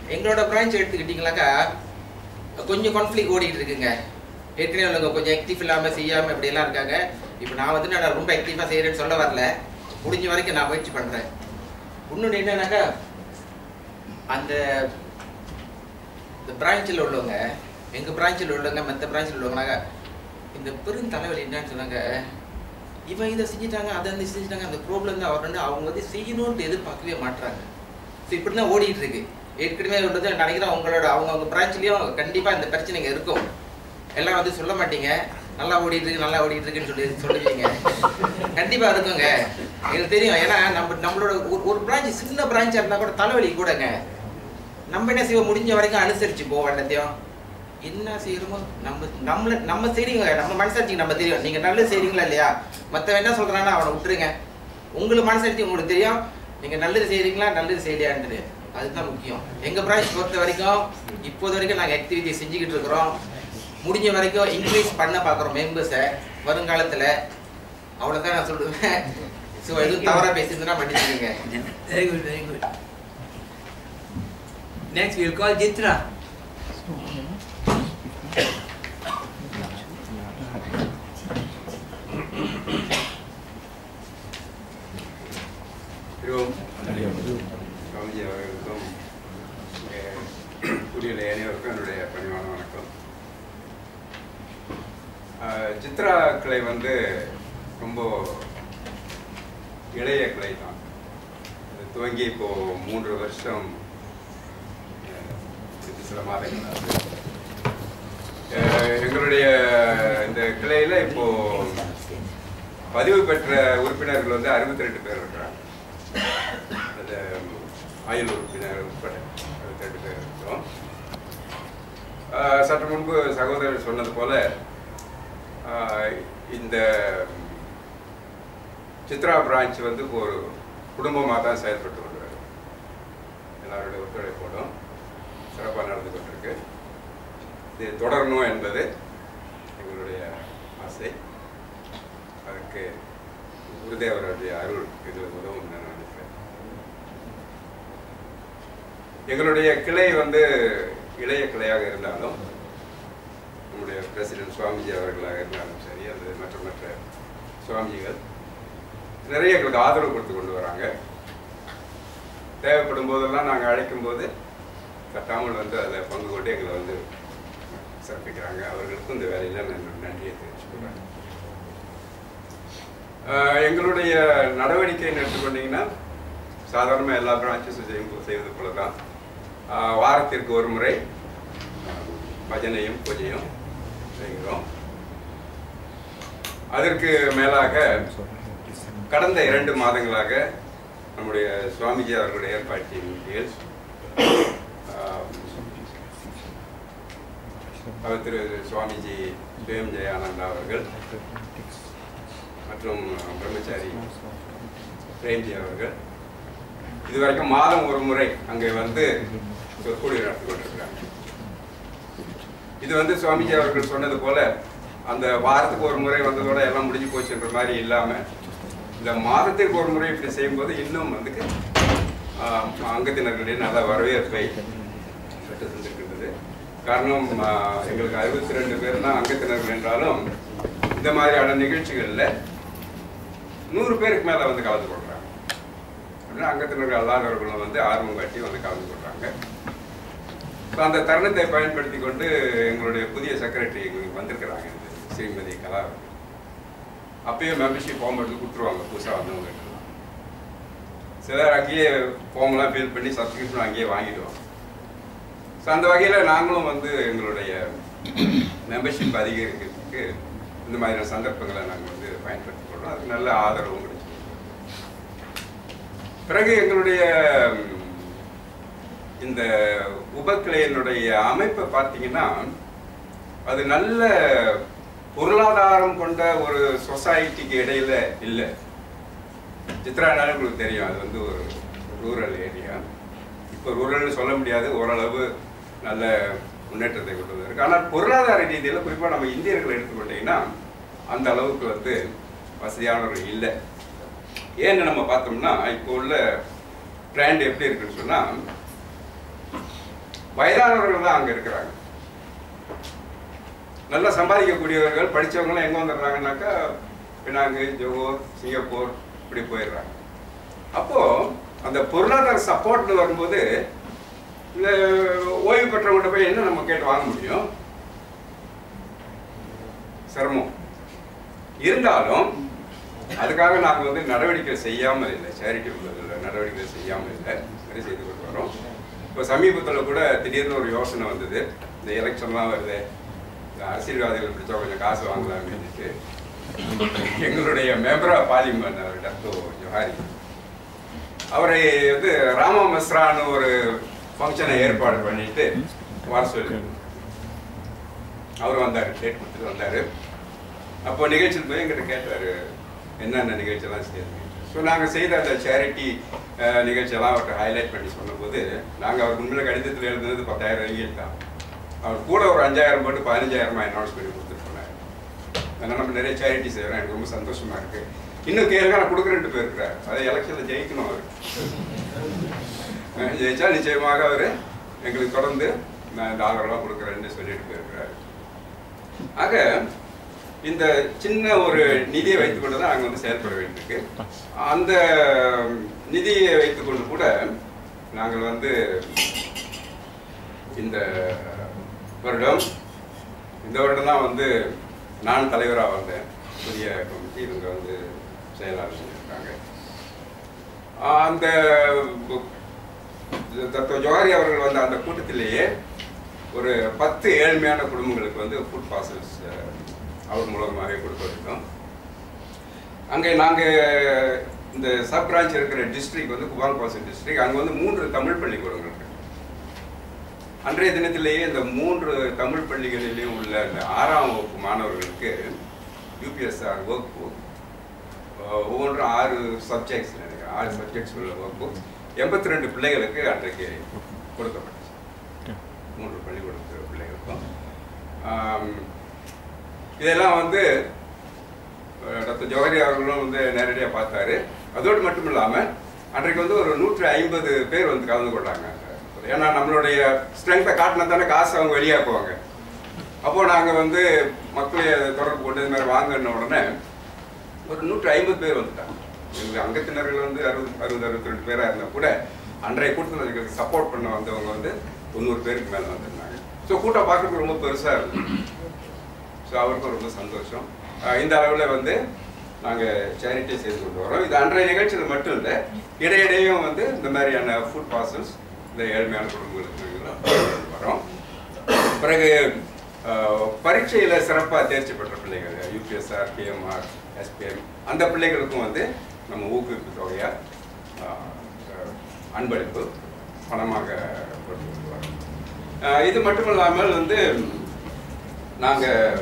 எங்களோட பிரான்ச் எடுத்துக்கிட்டிங்களாக்கா கொஞ்சம் கான்ஃப்ளிக் ஓடிட்டு இருக்குங்க. ஏற்கனவே உள்ளவங்க கொஞ்சம் ஆக்டிவ் இல்லாமல் செய்யாமல் இப்படியெல்லாம் இருக்காங்க. இப்போ நான் வந்து நான் ரொம்ப ஆக்டிவாக செய்கிறேன்னு சொல்ல வரல, முடிஞ்ச வரைக்கும் நான் முயற்சி பண்ணுறேன். இன்னொன்று என்னன்னாக்கா, அந்த பிரான்ச்சில் உள்ளவங்க, எங்கள் பிரான்ச்சில் உள்ளவங்க மற்ற பிரான்ச்சில் உள்ளவங்கனாக்கா இந்த பெருந்தலைவலி என்னன்னு சொன்னாங்க, இவன் இதை செஞ்சுட்டாங்க அதை வந்து செஞ்சுட்டாங்க, அந்த ப்ராப்ளம் தான் வரணும்னு அவங்க வந்து செய்யணும்னு எதிர்பார்க்கவே மாட்டுறாங்க. ஸோ இப்படி தான் ஓடிட்டு இருக்கு. ஏற்கனவே உள்ளது நினைக்கிறேன் அவங்க பிரான்ச்லேயும் கண்டிப்பாக இந்த பிரச்சனைங்க இருக்கும். எல்லாம் வந்து சொல்ல மாட்டீங்க, நல்லா ஓடிட்டு இருக்குன்னு சொல்லுவீங்க. கண்டிப்பாக இருக்குங்க, எனக்கு தெரியும். ஏன்னா நம்மளோட ஒரு பிரான்ச் சின்ன பிரான்ச்சாக இருந்தால் கூட தலைவலி கூடங்க. நம்ம என்ன செய்வோம், முடிஞ்ச வரைக்கும் அனுசரிச்சு போவோம். எல்லாத்தையும் என்ன செய்யறோமோ நம்ம செய்றீங்க, நம்ம மனசாட்சிக்கு நம்ம தெரியும். நீங்க நல்லது செய்றீங்களா இல்லையா, மற்றவன் என்ன சொல்றான்னா அவனை விட்டுருங்க. உங்களுக்கு மனசாட்சி உங்களுக்கு தெரியும், நீங்க நல்லது செய்றீங்களா நல்லது செய்யலையான்னு. அதுதான் முக்கியம். எங்க பிரான்ச் பொறுத்த வரைக்கும் இப்போது வரைக்கும் நாங்கள் ஆக்டிவிட்டி செஞ்சுக்கிட்டு இருக்கிறோம். முடிஞ்ச வரைக்கும் இன்க்ரீஸ் பண்ண பார்க்குறோம் மெம்பர்ஸை வருங்காலத்தில். அவ்வளோதான் நான் சொல்லுவேன். ஸோ எதுவும் தவறாக பேசியிருந்தா மன்னிச்சுக்கோங்க. Very good, very good. Next we'll call Jitra. Swamiji அவர்களுக்கும் புரியல அனைவருக்கும் என்னுடைய பணிவான வணக்கம். சித்ரா கிளை வந்து ரொம்ப இளைய கிளை தான். அது துவங்கி இப்போ 3 வருஷம் சில மாதங்கள் ஆகுது. எங்களுடைய இந்த கிளையில இப்போ பதிவு பெற்ற உறுப்பினர்கள் வந்து 62 பேர் இருக்கிறாங்க. அது ஆயுள் உறுப்பினர் உட்பட 62 பேர் இருக்கிறோம். சற்று முன்பு சகோதரர் சொன்னது போல இந்த சித்ரா பிரான்ச் வந்து ஒரு குடும்பமாக தான் செயல்பட்டு வருவார். எல்லாருடைய ஒத்துழைப்போடும் சிறப்பாக நடந்து கொண்டிருக்கு. இது தொடரணும் என்பது எங்களுடைய ஆசை. அதுக்கு குருதேவருடைய அருள் இதில் உதவும் நான் நினைக்கிறேன். எங்களுடைய கிளை வந்து இளைய கிளையாக இருந்தாலும், நம்முடைய பிரசிடென்ட் சுவாமிஜி அவர்களாக இருந்தாலும் சரி, அது மற்ற சுவாமிஜிகள் நிறைய எங்களுக்கு ஆதரவு கொடுத்து கொண்டு வராங்க. தேவைப்படும் போதெல்லாம் நாங்கள் அழைக்கும் போது கட்டாமல் வந்து அதில் பங்கு கொண்டு எங்களை வந்து சிறப்பிக்கிறாங்க. அவர்களுக்கும் இந்த வேலையில் நான் நன்றியை தெரிவிச்சுக்கிறேன். எங்களுடைய நடவடிக்கைன்னு எடுத்துக்கொண்டீங்கன்னா சாதாரணமாக எல்லா பிரான்ச்சஸும் செய்வது போல தான். வாரத்திற்கு ஒரு முறை பஜனையும் பூஜையும் செய்கிறோம். அதற்கு மேலாக கடந்த 2 மாதங்களாக நம்முடைய சுவாமிஜி அவர்களுடைய ஏற்பாட்டின் கீழ் அவர் திரு சுவாமிஜி ஸ்வயம் ஜெயானந்தா அவர்கள் மற்றும் பிரம்மச்சாரி பிரேம்ஜி அவர்கள் இதுவரைக்கும் மாதம் ஒரு முறை அங்கே வந்து சொற்பொழிவு நடத்தி கொண்டிருக்கிறாங்க. இது வந்து சுவாமிஜி அவர்கள் சொன்னது போல அந்த வாரத்துக்கு ஒரு முறை வந்ததோட எல்லாம் முடிஞ்சு போச்சுன்ற மாதிரி இல்லாமல் இந்த மாதத்திற்கு ஒரு முறை இப்படி செய்யும்போது இன்னும் வந்து அங்கத்தினர்களுடைய நல்ல வரவேற்பை பெற்று சென்றிருக்கின்றது. காரணம் எங்களுக்கு 62 பேர் தான் அங்கத்தினர்கள் என்றாலும் இந்த மாதிரியான நிகழ்ச்சிகளில் 100 பேருக்கு மேலே வந்து கலந்து கொள்கிறாங்க. அப்படின்னா அங்கத்தினர்கள் அல்லாதவர்களும் வந்து ஆர்வம் காட்டி வந்து கலந்து கொள்கிறாங்க. அந்த தருணத்தை பயன்படுத்தி கொண்டு எங்களுடைய புதிய செக்ரட்டரி எங்களுக்கு வந்திருக்கிறாங்க, ஸ்ரீமதி கலா. அப்பயே மெம்பர்ஷிப் ஃபார்ம் எடுத்து கொடுத்துருவாங்க புதுசாக வந்தவங்க. சிலர் அங்கேயே ஃபார்ம்லாம் ஃபில் பண்ணி சப்ஸ்கிரிப்ஷன் அங்கேயே வாங்கிடுவாங்க. ஸோ அந்த வகையில் நாங்களும் வந்து எங்களுடைய மெம்பர்ஷிப் அதிகரிக்கிறதுக்கு இந்த மாதிரியான சந்தர்ப்பங்களை நாங்கள் வந்து பயன்படுத்திக் கொள்கிறோம். அதுக்கு நல்ல ஆதரவும் கிடைச்சிருக்கு. பிறகு எங்களுடைய இந்த உபக்கிளையினுடைய அமைப்பை பார்த்தீங்கன்னா அது நல்ல பொருளாதாரம் கொண்ட ஒரு சொசைட்டிக்கு இடையில இல்லை. சித்ரானாலும் உங்களுக்கு தெரியும், அது வந்து ஒரு ரூரல் ஏரியா. இப்போ ரூரல்னு சொல்ல முடியாது, ஓரளவு நல்ல முன்னேற்றத்தை கொண்டு வந்திருக்கு. ஆனால் பொருளாதார ரீதியில் குறிப்பாக நம்ம இந்தியர்களை எடுத்துக்கிட்டிங்கன்னா அந்த அளவுக்கு வந்து வசதியானவர்கள் இல்லை. ஏன்னு நம்ம பார்த்தோம்னா இப்போ உள்ள ட்ரெண்ட் எப்படி இருக்குன்னு சொன்னால் வயதானவர்கள் தான் அங்கே இருக்கிறாங்க. நல்லா சம்பாதிக்கக்கூடியவர்கள் படித்தவங்களாம் எங்கே வந்துடுறாங்கன்னாக்கா பினாங்கு, ஜோகோர், சிங்கப்பூர் இப்படி போயிடுறாங்க. அப்போது அந்த பொருளாதார சப்போர்ட்னு வரும்போது இந்த ஓய்வு பெற்றவங்கள்ட்ட போய் என்ன நம்ம கேட்டு வாங்க முடியும்? சிரமம். இருந்தாலும் அதுக்காக நாங்கள் வந்து நடவடிக்கை செய்யாமல் இல்லை, சேரிட்டி நடவடிக்கை செய்யாமல் இல்லை, சரி செய்து கொண்டு வரோம். இப்போ சமீபத்தில் கூட திடீர்னு ஒரு யோசனை வந்தது, இந்த எலெக்ஷன்லாம் வருது, இந்த அரசியல்வாதிகள் பிடிச்சா கொஞ்சம் காசு வாங்கலாம்னு சொல்லிட்டு எங்களுடைய மெம்பர் ஆஃப் பார்லிமெண்ட் அவர் டாக்டர் ஜோஹாரி அவரை வந்து ராமா மிஸ்ரான்னு ஒரு ஃபங்க்ஷனை ஏற்பாடு பண்ணிட்டு வர சொல்லி அவர் வந்தார், டேட் கொடுத்துட்டு வந்தார். அப்போ நிகழ்ச்சியில் போய் எங்கிட்ட கேட்டார் என்னென்ன நிகழ்ச்சியெல்லாம் செய்யுங்க. ஸோ நாங்கள் செய்த அந்த சேரிட்டி நிகழ்ச்சியெல்லாம் அவர்கிட்ட ஹைலைட் பண்ணி சொன்னபோது நாங்கள் அவர் முன்னில் கடிதத்தில் எழுதுனது 10,000 ரிங்கிட் தான். அவர் கூட ஒரு 5,000 போட்டு 15,000 அனௌன்ஸ் பண்ணி கொடுத்துட்டு போனார். அதனால் நம்ம நிறைய சேரிட்டி செய்கிறோம், எனக்கு ரொம்ப சந்தோஷமாக இருக்குது. இன்னும் கேளுங்க, நான் கொடுக்குறேன்ட்டு போயிருக்கிறார். அதை எலெக்ஷனில் ஜெயிக்கணும் அவர். ஜெயிச்சா நிச்சயமாக அவர் எங்களுக்கு தொடர்ந்து நான் இந்த ஆதரவெல்லாம் கொடுக்குறேன்னு சொல்லிட்டு போயிருக்கிறார். ஆக இந்த சின்ன ஒரு நிதியை வைத்துக்கொண்டு தான் நாங்கள் வந்து செயல்பட வேண்டியிருக்கு. அந்த நிதியை வைத்துக்கொண்டு கூட நாங்கள் வந்து இந்த வருடம் தான் வந்து நான் தலைவராக வந்தேன். புதிய கமிட்டி இவங்க வந்து செயலாளர் செஞ்சுருக்காங்க. அந்த டாக்டர் ஜோஹாரி அவர்கள் வந்து அந்த கூட்டத்திலேயே ஒரு 10 ஏழ்மையான குடும்பங்களுக்கு வந்து ஃபுட் பார்சல்ஸ் அவர் மூலமாகவே கொடுத்துருக்கோம். அங்கே நாங்கள் இந்த சப் பிரான்ச் இருக்கிற டிஸ்ட்ரிக்ட் வந்து குபாங் பாசன் டிஸ்ட்ரிக்ட், அங்கே வந்து 3 தமிழ் பள்ளிக்கூடங்கள் இருக்கு. அன்றைய தினத்திலேயே இந்த 3 தமிழ் பள்ளிகளிலேயும் உள்ள இந்த 6ஆம் வகுப்பு மாணவர்களுக்கு யூபிஎஸ்ஆர் ஒர்க் புக், ஒவ்வொன்றும் 6 சப்ஜெக்ட்ஸ் நினைக்கிறேன், 6 சப்ஜெக்ட்ஸ் உள்ள ஒர்க் புக் 82 பிள்ளைகளுக்கு அன்றைக்கு கொடுக்கப்பட்டுச்சு. 3 பள்ளிக்கூடத்து பிள்ளைகளுக்கும். இதெல்லாம் வந்து டாக்டர் ஜோஹாரி அவர்களும் வந்து நேரடியாக பார்த்தாரு. அதோடு மட்டும் இல்லாமல் அன்றைக்கு வந்து ஒரு 150 பேர் வந்து கலந்து கொண்டாங்க. ஏன்னா நம்மளுடைய ஸ்ட்ரென்த்தை காட்டினா தானே காசு அவங்க வெளியாக்குவாங்க. அப்போது நாங்கள் வந்து மக்களை தொடர்பு கொண்டு இது மாதிரி வாங்கின உடனே ஒரு 150 பேர் வந்துட்டாங்க. எங்களுக்கு அங்கத்தினர்கள் வந்து 60-62 பேராக இருந்தால் கூட அன்றைய கூட்டத்தில் எங்களுக்கு சப்போர்ட் பண்ண வந்தவங்க வந்து 90 பேருக்கு மேலே வந்துருந்தாங்க. ஸோ கூட்டம் பார்க்குறதுக்கு ரொம்ப பெருசாக இருந்தது. ஸோ அவருக்கும் ரொம்ப சந்தோஷம். இந்த அளவில் வந்து நாங்கள் சேரிட்டி செய்து கொண்டு வரோம். இது அன்றைய நிகழ்ச்சியில் மட்டும் இல்லை, இடையிடையும் வந்து இந்த மாதிரியான ஃபுட் பார்சல்ஸ் இந்த ஏழ்மையான குடும்பங்களுக்கு வரோம். பிறகு பரீட்சையில் சிறப்பாக தேர்ச்சி பெற்ற பிள்ளைகள் யூபிஎஸ்ஆர், பிஎம்ஆர், எஸ்பிஎம் அந்த பிள்ளைகளுக்கும் வந்து நம்ம ஊக்குவிப்பு தொகையாக அன்பளிப்பு பணமாக கொடுத்து வரோம். இது மட்டும் இல்லாமல் வந்து நாங்கள்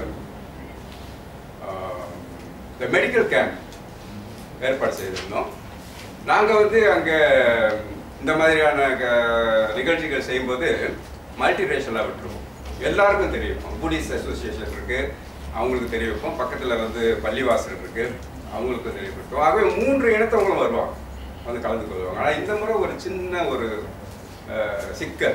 இந்த மெடிக்கல் கேம்ப் ஏற்பாடு செய்திருந்தோம். நாங்கள் வந்து அங்கே இந்த மாதிரியான நிகழ்ச்சிகள் செய்யும்போது மல்டி ரேஷலாக விட்டுருவோம். எல்லாருக்கும் தெரியும், புடிஸ்ட் அசோசியேஷன் இருக்குது, அவங்களுக்கு தெரிய வைப்போம். பக்கத்தில் வந்து பள்ளிவாசல் இருக்குது, அவங்களுக்கு தெரியப்படுத்துவோம். ஆகவே 3 இனத்தவங்களும் வருவாங்க, வந்து கலந்து கொள்வாங்க. ஆனால் இந்த முறை ஒரு சின்ன ஒரு சிக்கல்.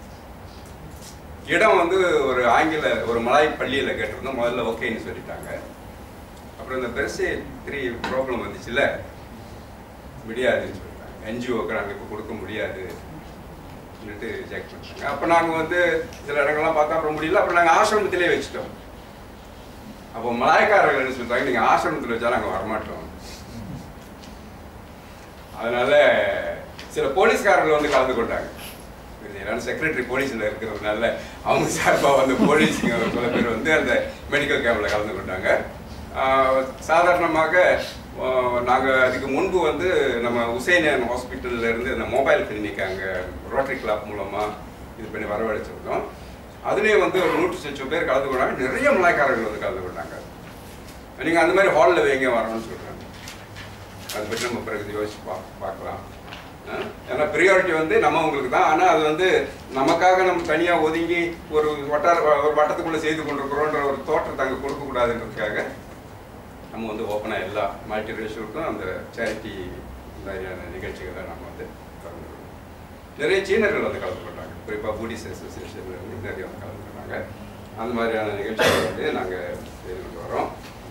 இடம் வந்து ஒரு மலாய் பள்ளியில் கேட்டிருந்தோம். முதல்ல ஓகேன்னு சொல்லிட்டாங்க. அப்புறம் இந்த பெருசே 3 ப்ராப்ளம் வந்துச்சுல, முடியாதுன்னு சொல்லிட்டாங்க. என்ஜிஓக்கு நாங்கள் இப்போ கொடுக்க முடியாது சொல்லிட்டு ரிஜெக்ட் பண்ணிட்டாங்க. அப்போ நாங்கள் வந்து சில இடங்கள்லாம் பார்த்தா அப்புறம் முடியல. அப்புறம் நாங்கள் ஆசிரமத்திலே வச்சுட்டோம். அப்போ மலாய்க்காரர்கள் என்ன சொல்லிட்டாங்க, நீங்கள் ஆசிரமத்தில் வச்சா நாங்கள் வரமாட்டோம். அதனால சில போலீஸ்காரர்கள் வந்து கலந்து கொண்டாங்க. ஏன்னா செக்ரட்டரி போலீஸில் இருக்கிறதுனால அவங்க சார்பாக வந்து போலீஸுங்க சில பேர் வந்து அந்த மெடிக்கல் கேம்பில் கலந்து கொண்டாங்க. சாதாரணமாக நாங்கள் அதுக்கு முன்பு வந்து நம்ம உசேனியன் ஹாஸ்பிட்டல்லேருந்து அந்த மொபைல் கிளினிக் அங்கே ரோட்டரி கிளப் மூலமாக இது பண்ணி வரவழைச்சிருந்தோம். அதுலேயும் வந்து ஒரு 100 பேர் கலந்து கொண்டாங்க. நிறைய மலாய்க்காரர்கள் வந்து கலந்து கொண்டாங்க. நீங்கள் அந்த மாதிரி ஹாலில் வைங்க வரணும்னு சொல்கிறாங்க. அதை பற்றி நம்ம பிறகு யோசிச்சு பார்க்கலாம். ஏன்னா ப்ரியாரிட்டி வந்து நம்ம உங்களுக்கு தான். ஆனால் அது வந்து நமக்காக நம்ம தனியாக ஒதுங்கி ஒரு வட்டத்துக்குள்ளே செய்து கொண்டிருக்கிறோன்ற ஒரு தோற்றத்தை அங்கே கொடுக்கக்கூடாதுன்றதுக்காக நம்ம வந்து ஓப்பனாக எல்லா மல்டி ரேஷியோருக்கும் அந்த சேரிட்டி மாதிரியான நிகழ்ச்சிகளை நம்ம வந்து கலந்துக்கிறோம். நிறைய சீனர்கள் வந்து கலந்து கொண்டாங்க. குறிப்பாக பூடிஸ் அசோசியேஷன்லேருந்து நிறைய கலந்துக்கிறாங்க. அந்த மாதிரியான நிகழ்ச்சிகள் வந்து நாங்கள் செய்து கொண்டு வரோம்.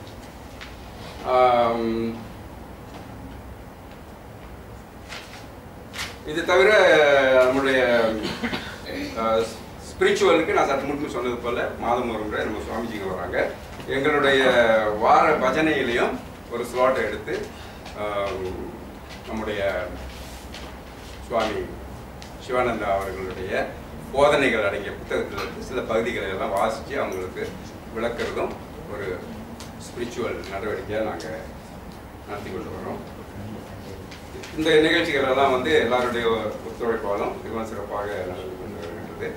இது தவிர நம்முடைய ஸ்பிரிச்சுவலுக்கு நான் சற்று முன்பு சொன்னது போல் மாதம் ஒரு முறை நம்ம சுவாமிஜிங்க வராங்க. எங்களுடைய வார பஜனையிலையும் ஒரு ஸ்லாட்டை எடுத்து நம்முடைய சுவாமி சிவானந்தா அவர்களுடைய போதனைகள் அடங்கிய புத்தகத்தில் சில பகுதிகளை எல்லாம் வாசித்து அவங்களுக்கு விளக்குறதும் ஒரு ஸ்பிரிச்சுவல் நடவடிக்கையாக நாங்கள் நடத்தி கொண்டு வரோம். இந்த நிகழ்ச்சிகள் எல்லாம் வந்து எல்லாருடைய ஒத்துழைப்பாலும் மிகவும் சிறப்பாக நடந்து கொண்டு வருகின்றது.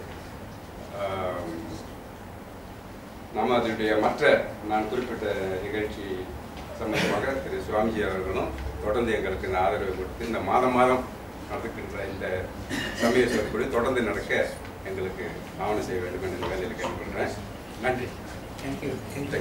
நம்ம அதனுடைய மற்ற நான் குறிப்பிட்ட நிகழ்ச்சி சம்பந்தமாக திரு சுவாமிஜி அவர்களும் தொடர்ந்து எங்களுக்கு இந்த ஆதரவு கொடுத்து இந்த மாதம் நடக்கின்ற இந்த சமய சொற்பொழி தொடர்ந்து நடக்க எங்களுக்கு ஆவணம் செய்ய வேண்டும் என்ற வேலையில் கேட்டுக்கொள்கிறேன். நன்றி. தேங்க்யூ.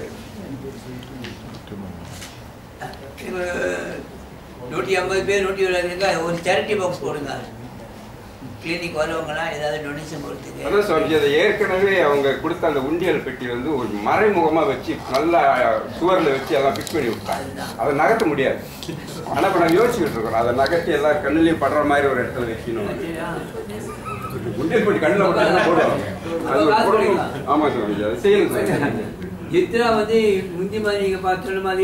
150 பேர் 170 ஒரு சேரிட்டி பாக்ஸ் போடுங்க. கிளினிக் வரவங்கலாம் ஏதாவது டொனேஷன் கொடுத்துங்க. அதான் சுவாமிஜி, அதை ஏற்கனவே அவங்க கொடுத்த அந்த உண்டியல் பெட்டி வந்து ஒரு மறைமுகமாக வச்சு நல்லா சுவரில் வச்சு எல்லாம் ஃபிக்ஸ் பண்ணி விட்டாங்க. அதை நகர்த்த முடியாது. ஆனால் இப்போ நான் யோசிச்சுக்கிட்டு இருக்கோம், அதை நகர்த்தி எல்லா கண்ணுலையும் படுற மாதிரி ஒரு இடத்துல வைக்கணும். உண்டியல் பெட்டி கண்ணில் போடுவாங்க. ஆமாம் சுவாமிஜி, அதை செய்யணும். சித்ரா வந்து முந்தி மாதிரி நீங்கள் பார்த்து மாதிரி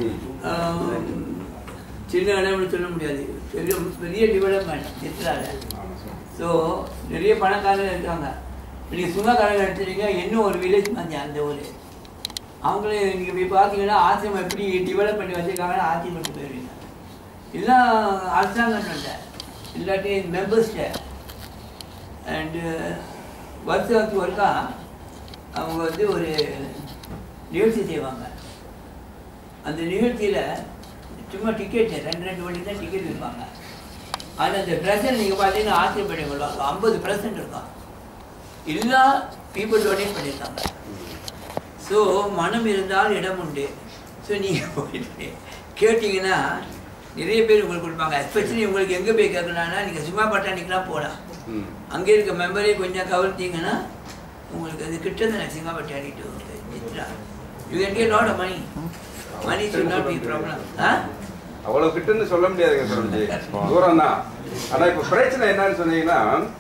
சின்ன இடம்னு சொல்ல முடியாது. பெரிய டெவலப்மெண்ட் சித்ராவில். ஸோ நிறைய பணக்காரங்க இருக்காங்க. நீங்கள் சுங்கக்காரங்க எடுத்துட்டீங்க, இன்னும் ஒரு வில்லேஜ் மாதிரி அந்த ஊர். அவங்களே நீங்கள் போய் பார்த்தீங்கன்னா ஆசிரமம் எப்படி டெவலப் பண்ணி வச்சுருக்காங்கன்னு ஆச்சரியப்பட்டு போயிருவீங்க. எல்லாம் அரசாங்கம் இல்லை, இல்லாட்டி மெம்பர்ஸ்ட. அண்டு வருஷத்துக்கு ஒருக்கா அவங்க வந்து ஒரு நிகழ்ச்சி செய்வாங்க. அந்த நிகழ்ச்சியில் சும்மா டிக்கெட்டு 2 வண்டி தான் டிக்கெட் விற்பாங்க. ஆனால் அந்த ப்ரெசன்ட் நீங்கள் பார்த்தீங்கன்னா ஆச்சரியப்படி கொள்வாங்க. 50% இருக்கும். எல்லா பீப்புள் டொனேட் பண்ணியிருக்காங்க. ஸோ மனம் இருந்தால் இடம் உண்டு. ஸோ நீங்கள் போயிட்டு கேட்டிங்கன்னா நிறைய பேர் உங்களுக்கு கொடுப்பாங்க. எஸ்பெஷலி உங்களுக்கு எங்கே போய் கேட்கலான்னா நீங்கள் சும்மா பட்டாணிக்கெலாம் போகலாம். அங்கே இருக்க மெம்பரே கொஞ்சம் கவர்த்திங்கன்னா உங்களுக்கு அது கிட்டத்தட்ட சிங்கா பட்டாணிட்டு சித்ரா you can get lot of money. Money should not be problem. அவ்வளோ கிட்டன்னு சொல்ல முடியாதுங்க சுவாமிஜி, தூரம் தான். ஆனால் இப்போ பிரச்சனை என்னன்னு சொன்னீங்கன்னா,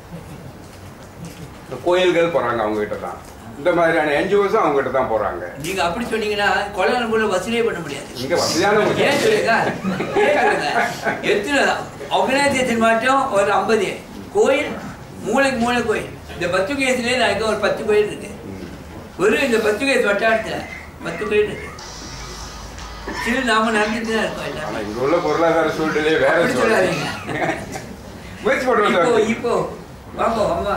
கோயில்கள் போகிறாங்க அவங்ககிட்ட தான், இந்த மாதிரியான என்ஜிஓஸும் அவங்ககிட்ட தான் போகிறாங்க. நீங்கள் அப்படி சொன்னீங்கன்னா கொலையாளங்குள்ள வசூலே பண்ண முடியாது. இங்கே வசதியான ஏன் சொல்லுங்க, எத்தனை ஆர்கனைசேஷன் மட்டும் ஒரு 50 கோயில், மூளை கோயில். இந்த 10 கேஸ்லேயே நான் ஒரு 10 கோயில் இருக்கு. வெறும் இந்த 10 கேஸ் வட்டாரத்தில் 10 கோயில் இருக்கு. சரி, நாம நடந்துட்டு தான் இருக்கோம். எல்லாம் இங்கே உள்ள பொருளாதார சூழ்நிலையே வேற சொல்லாதீங்க. முயற்சி பண்ணுவோம். இப்போ வாங்க அம்மா,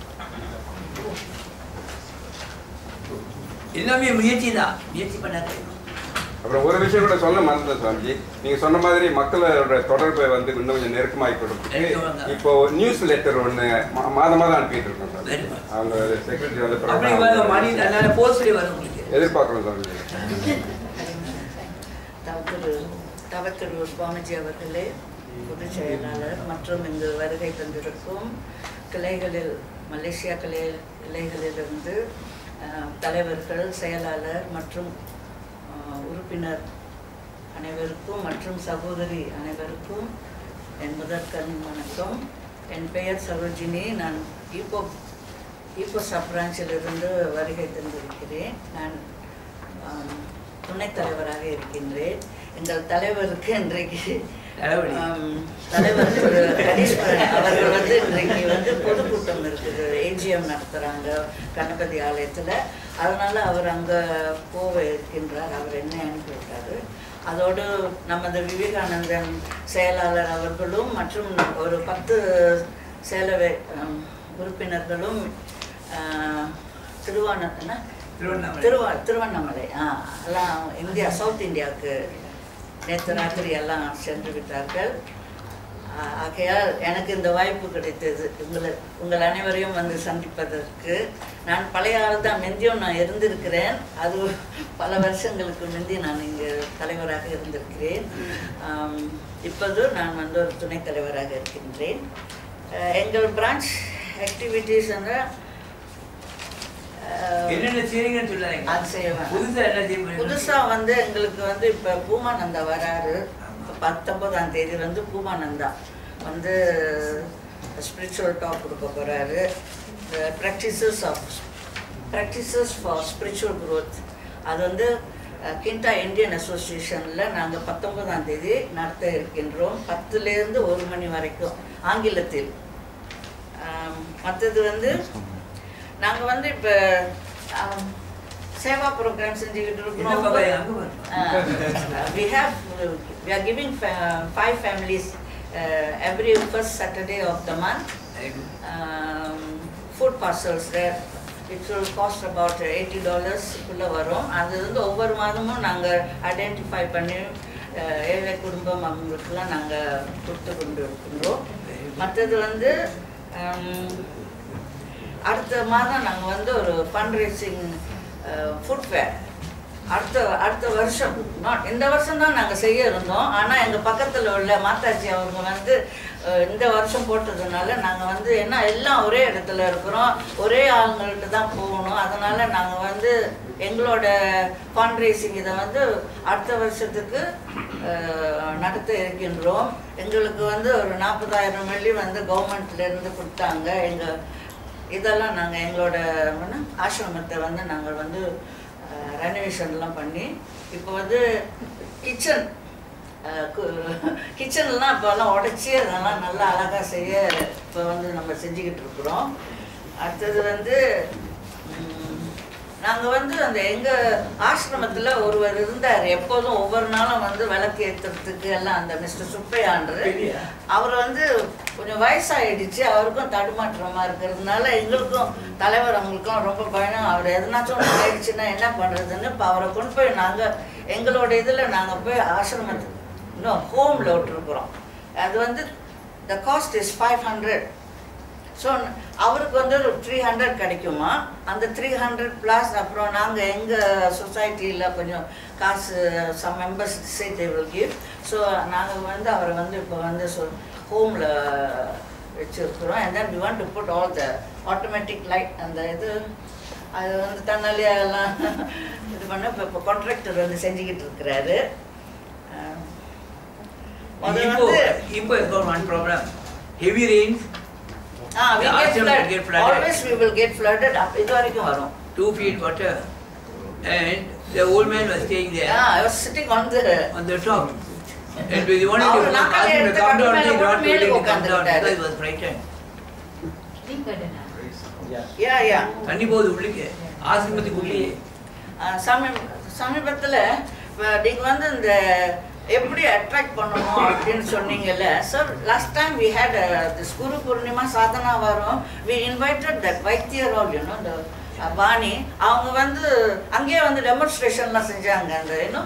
எல்லாமே முயற்சி தான். முயற்சி பண்ணாத. அப்புறம் ஒரு விஷயம் கூட சொல்ல மறந்தேன் சுவாமிஜி, நீங்க சொன்ன மாதிரி மக்களோட தொடர்பை வந்து இன்னும் கொஞ்சம் நெருக்கமாகி கொடுத்து இப்போ நியூஸ் லெட்டர் ஒன்று மாதம் அனுப்பிட்டு இருக்கோம் சார். அவங்க செக்ரட்டரி வந்து எதிர்பார்க்கணும் சுவாமிஜி. தவத்திரு சுவாமிஜி அவர்களே, பொதுச் செயலாளர் மற்றும் இங்கு வருகை தந்திருக்கும் கிளைகளில், மலேசியா கிளைகளிலிருந்து தலைவர்கள், செயலாளர் மற்றும் உறுப்பினர் அனைவருக்கும் மற்றும் சகோதரி அனைவருக்கும் என் முதற்கண் வணக்கம். என் பெயர் சரோஜினி. நான் இப்போ சப் பிரான்ச்சிலிருந்து வருகை தந்திருக்கிறேன். நான் துணைத் தலைவராக இருக்கின்றேன். எங்கள் தலைவருக்கு இன்றைக்கு தலைவர் கணேஸ்வரன் அவர்கள் வந்து இன்றைக்கு வந்து பொதுக்கூட்டம் இருக்குது, ஏஜிஎம் நடத்துகிறாங்க கணபதி ஆலயத்தில். அதனால் அவர் அங்கே போக இருக்கின்றார். அவர் என்ன அனுப்பிவிட்டார். அதோடு நமது விவேகானந்தன் செயலாளர் அவர்களும் மற்றும் ஒரு 10 சேலவை உறுப்பினர்களும் திருவண்ணாமலை எல்லாம் இந்தியா, சவுத் இந்தியாவுக்கு நேற்று ராத்திரி எல்லாம் சென்று விட்டார்கள். ஆகையால் எனக்கு இந்த வாய்ப்பு கிடைத்தது உங்கள் அனைவரையும் வந்து சந்திப்பதற்கு. நான் பழைய ஆள் தான், முந்தியும் நான் இருந்திருக்கிறேன். அது பல வருஷங்களுக்கு முந்தி நான் இங்கே தலைவராக இருந்திருக்கிறேன். இப்போது நான் வந்து ஒரு துணைத் தலைவராக இருக்கின்றேன். எங்கள் பிரான்ச் ஆக்டிவிட்டீஸ்ன்ற என்னென்ன செய்றீங்கன்னு சொல்லாதீங்க. அது செய்வேன். புதுசா என்ன செய்ய புதுசாக வந்து எங்களுக்கு வந்து இப்போ பூமானந்தா வராரு. 19ஆம் தேதி வந்து பூமானந்தா வந்து ஸ்பிரிச்சுவல் டாக் கொடுக்க போகிறாரு. Practices for spiritual growth. அது வந்து கிண்டா இந்தியன் அசோசியேஷனில் நாங்கள் 19ஆம் தேதி நடத்த இருக்கின்றோம். 10லேருந்து 1 மணி வரைக்கும் ஆங்கிலத்தில். மற்றது வந்து நாங்கள் வந்து இப்போ சேவா ப்ரோக்ராம் செஞ்சுக்கிட்டு இருக்கிறோம். we are giving 5 families every first Saturday of the month food parcels there. It will cost about $80 குள்ள வரும். அது வந்து ஒவ்வொரு மாதமும் நாங்கள் ஐடென்டிஃபை பண்ணி ஏழை குடும்பம் அவங்களுக்குலாம் நாங்கள் கொடுத்து கொண்டு இருக்கின்றோம். மற்றது வந்து அடுத்த மாதம் நாங்கள் வந்து ஒரு ஃபண்ட் ரைசிங் ஃபுட் ஃபேர் அடுத்த வருஷம் இந்த வருஷம் தான் நாங்கள் செய்ய இருந்தோம். ஆனால் எங்கள் பக்கத்தில் உள்ள மாதாஜி அவங்க வந்து இந்த வருஷம் போட்டதுனால நாங்கள் வந்து என்ன எல்லாம் ஒரே இடத்துல இருக்கிறோம், ஒரே ஆளுங்கள்ட்ட தான் போகணும். அதனால் நாங்கள் வந்து எங்களோட ஃபண்ட் ரைசிங் இதை வந்து அடுத்த வருஷத்துக்கு நடத்த இருக்கின்றோம். எங்களுக்கு வந்து ஒரு 40,000 வெள்ளி வந்து கவர்மெண்ட்லேருந்து கொடுத்தாங்க. இதெல்லாம் நாங்கள் எங்களோட ஆசிரமத்தை வந்து நாங்கள் வந்து ரெனோவேஷன்லாம் பண்ணி இப்போ வந்து கிச்சன்லாம் இப்போல்லாம் உடச்சி அதெல்லாம் நல்லா அழகாக செய்ய இப்போ வந்து நம்ம செஞ்சுக்கிட்டு இருக்கிறோம். அடுத்தது வந்து நாங்கள் வந்து அந்த எங்கள் ஆசிரமத்தில் ஒருவர் இருந்தார். எப்போதும் ஒவ்வொரு நாளும் வந்து விளக்கு ஏற்றுறதுக்கு எல்லாம் அந்த மிஸ்டர் சுப்பையான்று. அவர் வந்து கொஞ்சம் வயசாகிடுச்சு. அவருக்கும் தடுமாற்றமாக இருக்கிறதுனால எங்களுக்கும் தலைவர் அவங்களுக்கும் ரொம்ப பயணம். அவர் எதனாச்சும் ஒன்று ஆயிடுச்சுன்னா என்ன பண்ணுறதுன்னு இப்போ அவரை கொண்டு போய் நாங்கள் எங்களோட இதில் நாங்கள் போய் ஆசிரமத்துக்கு இன்னும் ஹோமில் விட்டுருக்குறோம். அது வந்து த காஸ்ட் இஸ் 500. ஸோ அவருக்கு வந்து ஒரு 300 கிடைக்குமா. அந்த 300 ப்ளஸ் அப்புறம் நாங்கள் எங்கள் சொசைட்டியில் கொஞ்சம் காசு some members say they will give. So நாங்கள் வந்து அவரை வந்து இப்போ வந்து ஹோமில் வச்சுருக்குறோம். And then we want to put all the automatic light அந்த இது அது வந்து தன்னாலே எல்லாம் இது பண்ண இப்போ கான்ட்ராக்டர் வந்து செஞ்சுக்கிட்டு இருக்கிறாரு. இப்போ one problem heavy rains. We get flooded. Always we will get flooded. இது வரைக்கும் வரும் 2 feet water, and the old man was staying there. Yeah, I was sitting on the top, and we wanted to ask him to come down. He not willing to come down because he was frightened. Yeah. தண்ணி போகுது உள்ளே ஆசிரமத்துக்குள்ளேயே. சமீபத்தில் நீங்கள் வந்து இந்த எப்படி attract பண்ணணும் அப்படின்னு சொன்னீங்கல்ல sir. Last time we had this Guru Purnima சாதனா வரும். வி இன்வைட்டட் தட் வைத்தியர் ஆல் யூனோ இந்த பாணி. அவங்க வந்து அங்கேயே வந்து டெமான்ஸ்ட்ரேஷன்லாம் செஞ்சாங்க. அந்த இன்னும்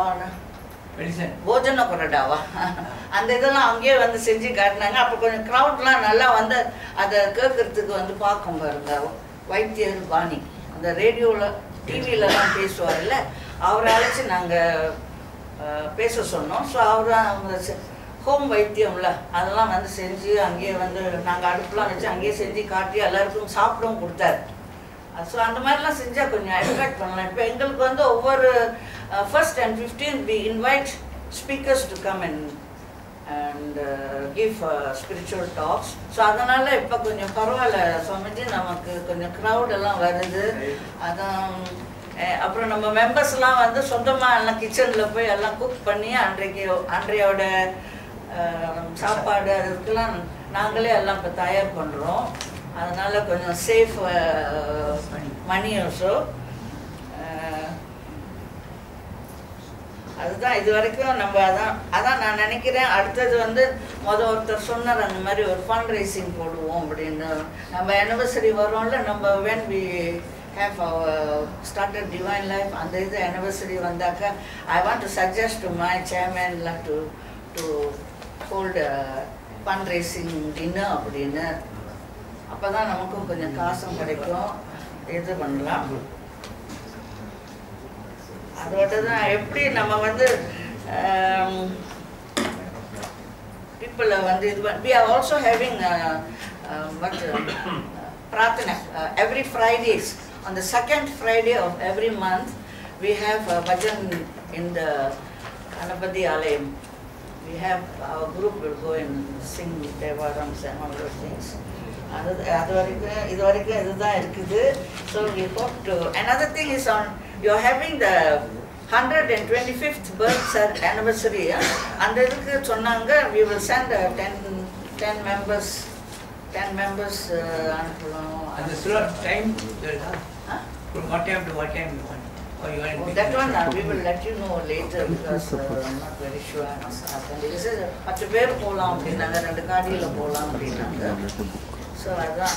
போஜன கொரடாவா அந்த இதெல்லாம் அங்கேயே வந்து செஞ்சு காட்டினாங்க. அப்போ கொஞ்சம் க்ரௌட்லாம் நல்லா வந்து அதை கேட்கறதுக்கு வந்து பார்க்கும் பாருங்க. வைத்தியர் பாணி அந்த ரேடியோவில் டிவிலலாம் பேசுவார்ல, அவரை அழைச்சி நாங்கள் பேச சொன்னோம். ஸோ அவர் ஹோம் வைத்தியம்ல அதெல்லாம் வந்து செஞ்சு அங்கேயே வந்து நாங்கள் அடுப்புலாம் வச்சு அங்கேயே செஞ்சு காட்டி எல்லாருக்கும் சாப்பிடவும் கொடுத்தாரு. ஸோ அந்த மாதிரிலாம் செஞ்சால் கொஞ்சம் அட்ராக்ட் பண்ணலாம். இப்போ எங்களுக்கு வந்து ஒவ்வொரு 1st and 15th we invite speakers to come and give spiritual talks. So அதனால் இப்போ கொஞ்சம் பரவாயில்ல சுவாமிஜி, நமக்கு கொஞ்சம் க்ரௌட் எல்லாம் வருது. அதான் அப்புறம் நம்ம மெம்பர்ஸ்லாம் வந்து சொந்தமாக எல்லாம் கிச்சனில் போய் எல்லாம் குக் பண்ணி அன்றையோட சாப்பாடு அதுக்கெல்லாம் நாங்களே எல்லாம் இப்போ தயார் பண்ணுறோம். அதனால் கொஞ்சம் சேஃப் மணி ஆல்சோ. அதுதான் இது வரைக்கும் நம்ம அதான் நான் நினைக்கிறேன். அடுத்தது வந்து ஒருத்தர் சொன்னார் அந்த மாதிரி ஒரு ஃபண்ட் ரைசிங் போடுவோம் அப்படின்னு. நம்ம anniversary வரோம்ல, நம்ம when we have our started Divine Life அந்த இது anniversary வந்தாக்கா I want to suggest to my chairman to hold a fundraising dinner அப்படின்னு. அப்போ தான் நமக்கும் கொஞ்சம் காசும் கிடைக்கும், இது பண்ணலாம். அதோட தான் எப்படி நம்ம வந்து பீப்புளை வந்து இது we are also having Pratana. Every Fridays, on the second Friday of every month, we have a bhajan in the Ganapati Alayam. We have our group will go and sing Devarams and all those things. So we hope to. Another thing is you're having the 125th birth anniversary. And we will send 10 members. 10 members. And the slot time, from what time to what time you want? Or you want That one we will let you know later because I'm not very sure. I must ask them. Because 10 பேர் போலாம் அப்படின்னாங்க, 2 காடியில போலாம் அப்படின்னாங்க. So அதான்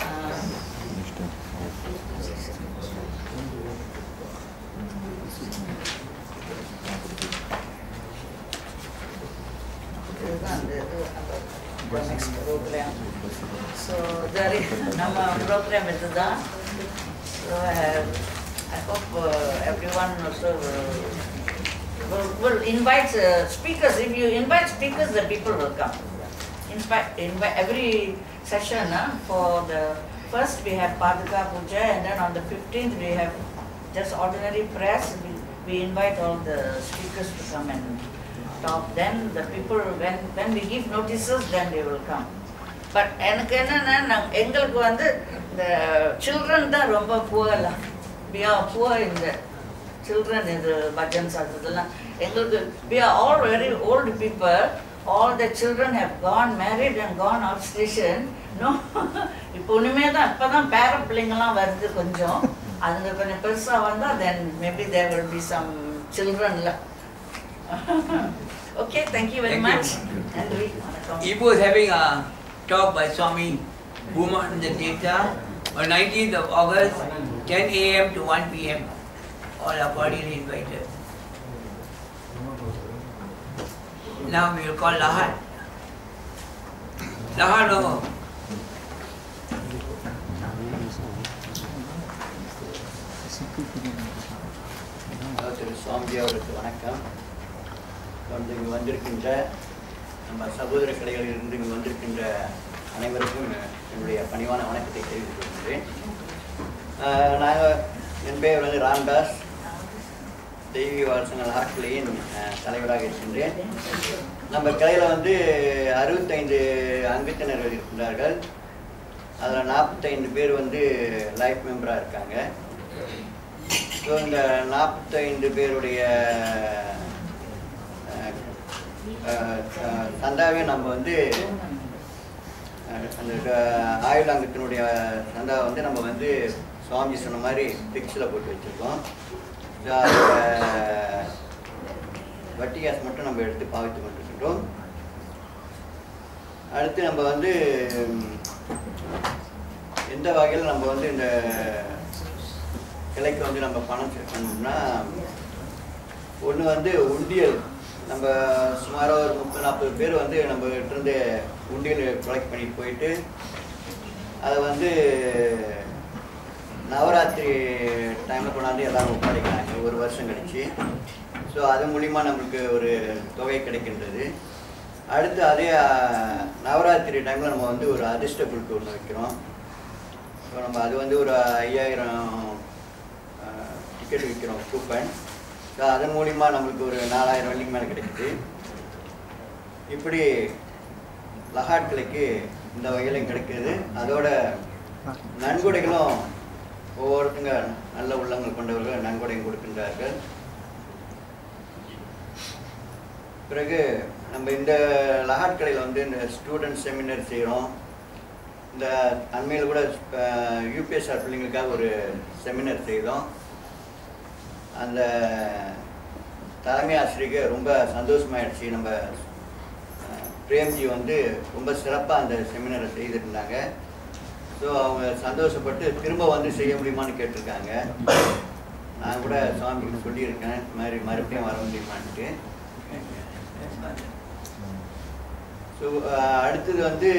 the next program. So நம்ம program இதுதான். So I hope everyone also will invite speakers. If you invite speakers, the people will come. In fact, every session for the first we have Paduka Puja, and then on the 15th we have just ordinary prayers. We invite all the speakers to come and talk. Then the people, when we give notices, then they will come. But எனக்கு என்னன்னா எங்களுக்கு வந்து the children தான் ரொம்ப poor. We are poor in the children in the bhajans aduthalam. We are all very old people. All the children have gone married and gone out station. No, இப்போ ஒண்ணுமே தான் இப்பதான் பேர பிள்ளைங்கலாம் வருது கொஞ்சம். அதுங்க கொஞ்சம் பெருசா வந்தா then maybe there will be some children. Okay, thank you very much. Ibu is having a talk by Swami Bhumananda Tirtha on 19th of August, 10 a.m. to 1 p.m. All are cordially invited. Now we will call Lahad. Lahad, no. திரு சுவாமிஜி அவருக்கு வணக்கம். வந்து இங்கு வந்திருக்கின்ற நம்ம சகோதர கலைகளிலிருந்து இங்கு வந்திருக்கின்ற அனைவருக்கும் என்னுடைய பணிவான வணக்கத்தை தெரிவித்துக் கொள்கிறேன். என் பெயர் வந்து ராம்தாஸ், தெய்வீக வாரசங்கள் ஆட்சியின் தலைவராக இருக்கின்றேன். நம்ம கிளையில் வந்து 65 அங்கத்தினர்கள் இருக்கின்றார்கள். அதில் 45 பேர் வந்து லைஃப் மெம்பராக இருக்காங்க. ஸோ இந்த 45 பேருடைய சந்தாவே நம்ம வந்து அந்த ஆயுள் அங்கத்தினுடைய சந்தாவை வந்து நம்ம வந்து சுவாமி சொன்ன மாதிரி பிக்ஸில் போட்டு வச்சுருக்கோம். ஸோ அதோட வட்டி காசு மட்டும் நம்ம எடுத்து பாவித்து கொண்டிருக்கின்றோம். அடுத்து நம்ம வந்து எந்த வகையில் நம்ம வந்து இந்த கிளைக்கு வந்து நம்ம பணம் சேர்க்கணும்னா, ஒன்று வந்து உண்டியல். நம்ம சுமாராக ஒரு 30-40 பேர் வந்து நம்ம கிட்டேருந்து உண்டியல் கலெக்ட் பண்ணிட்டு போயிட்டு அதை வந்து நவராத்திரி டைமில் கொண்டாந்து எல்லாரும் ஒப்படைக்கிறாங்க ஒரு வருஷம் கழிச்சு. ஸோ அது மூலிமா நம்மளுக்கு ஒரு தொகை கிடைக்கின்றது. அடுத்து அதே நவராத்திரி டைமில் நம்ம வந்து ஒரு அதிர்ஷ்ட குழுக்கு ஒன்று வைக்கிறோம். ஸோ நம்ம அது வந்து ஒரு 5000 டிக்கெட் விற்கிறோம் கூப்பன். ஸோ அதன் மூலிமா நம்மளுக்கு ஒரு 4000 வெள்ளிக்கு மேலே கிடைக்குது. இப்படி லஹாட் கிளைக்கு இந்த வகையிலையும் கிடைக்குது. அதோட நன்கொடைகளும் ஒவ்வொருத்தங்க நல்ல உள்ளங்கள் கொண்டவர்கள் நன்கொடையும் கொடுக்கின்றார்கள். பிறகு நம்ம இந்த லஹாட் கலையில் வந்து இந்த ஸ்டூடெண்ட் செமினார் செய்கிறோம். இந்த அண்மையில் கூட யூபிஎஸ்ஆர் பிள்ளைங்களுக்காக ஒரு செமினார் செய்தோம். அந்த தலைமை ஆசிரியருக்கு ரொம்ப சந்தோஷமாயிடுச்சு. நம்ம பிரேம்ஜி வந்து ரொம்ப சிறப்பாக அந்த செமினாரை செய்திருந்தாங்க. ஸோ அவங்க சந்தோஷப்பட்டு திரும்ப வந்து செய்ய முடியுமான்னு கேட்டிருக்காங்க. நான் கூட சுவாமிக்கு சொல்லியிருக்கேன், இந்த மாதிரி மறுபடியும் வர முடியுமான்ட்டு. ஸோ அடுத்தது வந்து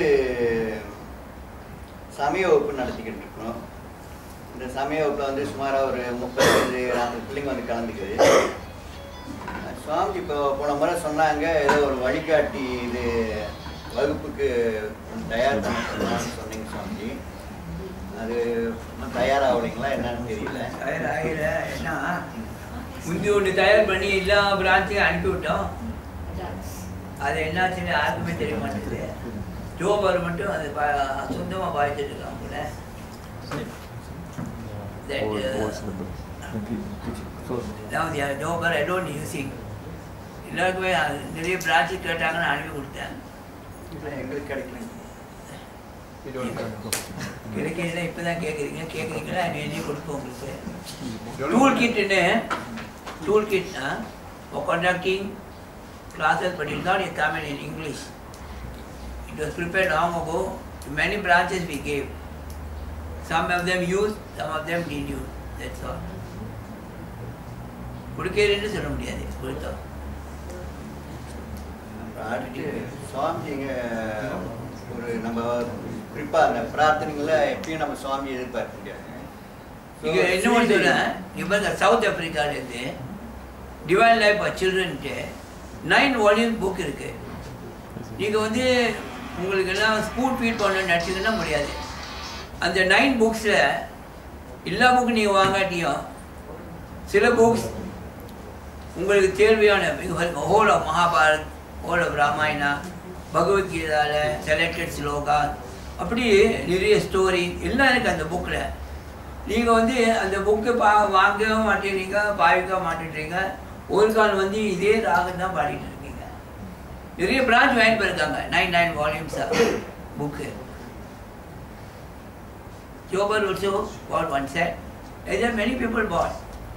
சமய வகுப்பு நடத்திக்கிட்டு இருக்கோம். இந்த சமய வகுப்பில் வந்து சுமாராக ஒரு 35-40 பிள்ளைங்க வந்து கலந்துக்குது. சுவாமிஜி இப்போ போன முறை சொன்னாங்க, ஏதோ ஒரு வழிகாட்டி இது வகுப்புக்கு தயார் பண்ணணும்னு சொன்னீங்க சுவாமிஜி. அது தயாராகலைங்களா என்னன்னு தெரியல. தயாராகிற ஏன்னா முந்தி ஒன்று தயார் பண்ணி எல்லா பிரான்ச்சுக்கும் அனுப்பிவிட்டோம். அது என்னாச்சுன்னு யாருக்குமே தெரிய மாட்டேங்குது. ஜோபர் மட்டும் அது சொந்தமாக பாதிச்சுட்டு இருக்காங்க போல. Now they are Jober alone using. எல்லாருக்குமே நிறைய பிரான்ச்சு கேட்டாங்கன்னு அனுப்பி கொடுத்தேன். எங்களுக்கு கிடைக்கல. கிடைக்கிறதுல இப்போ தான் கேட்குறீங்களா எழுதி கொடுப்போம் உங்களுக்கு. டூல் கிட்னா for conducting classes, but it's not in Tamil, in English. It was prepared long ago. Many branches we gave. Some of them used, some of them didn't use. That's all. கொடுக்கிறேன்னு சொல்ல முடியாது, கொடுத்தோம். அடுத்து சுவாமிஜிங்க ஒரு நம்ம குறிப்பாக அந்த பிரார்த்தனைகளை எப்பயும் நம்ம சுவாமி எதிர்பார்க்க முடியாது. இங்கே என்ன ஒன்று சொல்கிறேன், இப்போ இந்த சவுத் ஆஃப்ரிக்காலேருந்து டிவைன் லைஃப் ஃபார் சில்ட்ரன்ட்டு 9 வால்யூம் புக் இருக்குது. நீங்கள் வந்து உங்களுக்கு எல்லாம் ஸ்கூல் ஃபீட் பண்ணணும்னு நினச்சிங்கன்னா முடியாது. அந்த 9 புக்ஸில் எல்லா புக்கும் நீங்கள் வாங்காட்டியும் சில புக்ஸ் உங்களுக்கு தேவையான whole of Mahabharat, whole of Ramayana, பகவத்கீதாவில் செலக்டட் ஸ்லோகா, அப்படி நிறைய ஸ்டோரி எல்லாம் இருக்குது அந்த புக்கில். நீங்கள் வந்து அந்த புக்கு வாங்கவே மாட்டேறீங்க, பாவிக்க மாட்டேன்றீங்க. ஒரு கால் வந்து இதே ராகம் தான் பாடிட்டு இருக்கீங்க. நிறைய பிரான்ச் வாங்கிட்டு போயிருக்காங்க 9 வால்யூம்ஸாக book. Jober also bought one set. There are many people bought.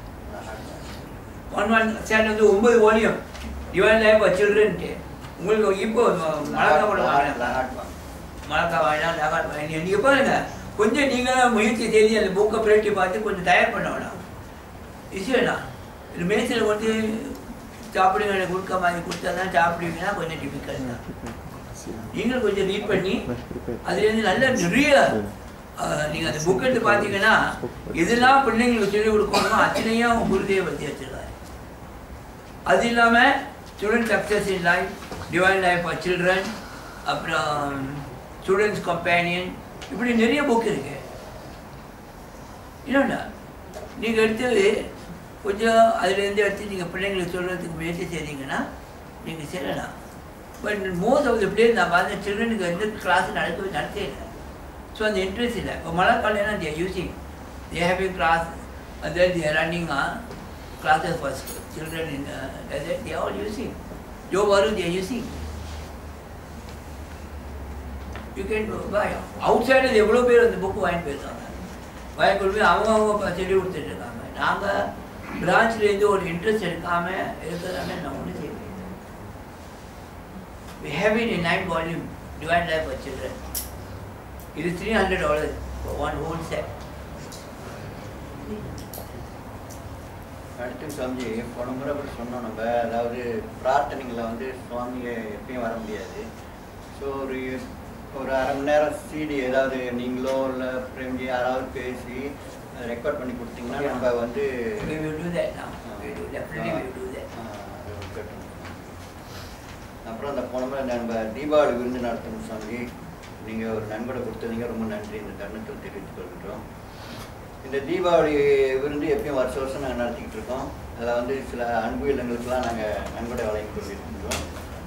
One set வந்து 9 வால்யூம் டிவைன் லைஃப் ஃபார் சில்ட்ரன்ட்டு. உங்களுக்கு இப்போ மழக்கா கூட மழக்கா வாங்கினா லகாட் வாங்கி நீங்கள் பாருங்க. கொஞ்சம் நீங்களாம் முயற்சி செய்து அந்த புக்கை பிரட்டி பார்த்து கொஞ்சம் தயார் பண்ண வேணாம். விஷயம்னா இது மேய்ச்சல் வந்து சாப்பிடுங்க கொடுக்க மாதிரி கொடுத்தா தான் சாப்பிடுவீங்கன்னா கொஞ்சம் டிஃபிகல்ட் தான். நீங்களும் கொஞ்சம் ரீட் பண்ணி அதுலேருந்து நல்ல நிறைய நீங்கள் அந்த புக் எடுத்து பார்த்தீங்கன்னா எதெல்லாம் பிள்ளைங்களுக்கு சொல்லிக் கொடுக்கணுமோ அத்தனையும் குருதையை பற்றி வச்சுருக்காரு. அது இல்லாமல் student success in life, divine life for children, அப்புறம் ஸ்டூடெண்ட்ஸ் கம்பேனியன், இப்படி நிறைய புக் இருக்கு. இல்லைண்ணா நீங்கள் எடுத்து கொஞ்சம் அதுலேருந்து எடுத்து நீங்கள் பிள்ளைங்களுக்கு சொல்கிறதுக்கு முயற்சி செய்தீங்கன்னா நீங்கள் செய்யலாம். But most of the place நான் பார்த்த சில்ட்ரனுக்கு எந்த கிளாஸ் நடத்தவே இல்லை. ஸோ அந்த இன்ட்ரெஸ்ட் இல்லை. இப்போ மழை காலையில் they are using, they are having class and then they are running classes for children in desert. They are all using. Jober they are using. You can buy. Outside எவ்வளோ பேர் அந்த book வாங்கிட்டு போயிருக்காங்க. வாங்கி கொண்டு போய் அவங்க சொல்லி கொடுத்துட்டு இருக்காங்க. நாங்கள் பிரான்ச்லேருந்து ஒரு இன்ட்ரெஸ்ட் எடுக்காமல் இருக்கிறதால நான் ஒன்றும் செய்ய முடியாது. We have it in 9 volume, Divine Life for Children. It is $300 for one whole set. அடுத்து சுவாமிஜி போன முறை அப்படி சொன்னோம் நம்ம, அதாவது பிரார்த்தனைகளில் வந்து சுவாமியை எப்பயும் வர முடியாது. ஸோ ஒரு அரை மணி நேரம் சிடி ஏதாவது நீங்களோ இல்லை பிரேம்ஜி யாராவது பேசி ரெக்கார்ட் பண்ணி கொடுத்தீங்கன்னா நம்ம வந்து அப்புறம் அந்த போன முறை நம்ம தீபாவளி விருந்து நடத்தணும் சுவாமிஜி. நீங்கள் ஒரு நண்பரை கொடுத்தீங்க, ரொம்ப நன்றி. இந்த தருணத்தில் தெரிவித்துக் கொள்கிறோம். இந்த தீபாவளி விருந்து எப்பயும் வருஷம் வருஷம் நாங்கள் நடத்திக்கிட்டு இருக்கோம். அதில் வந்து சில அன்பு இல்லங்களுக்கெல்லாம் நாங்கள் நன்கொடை வழங்கி கொண்டிருக்கின்றோம்.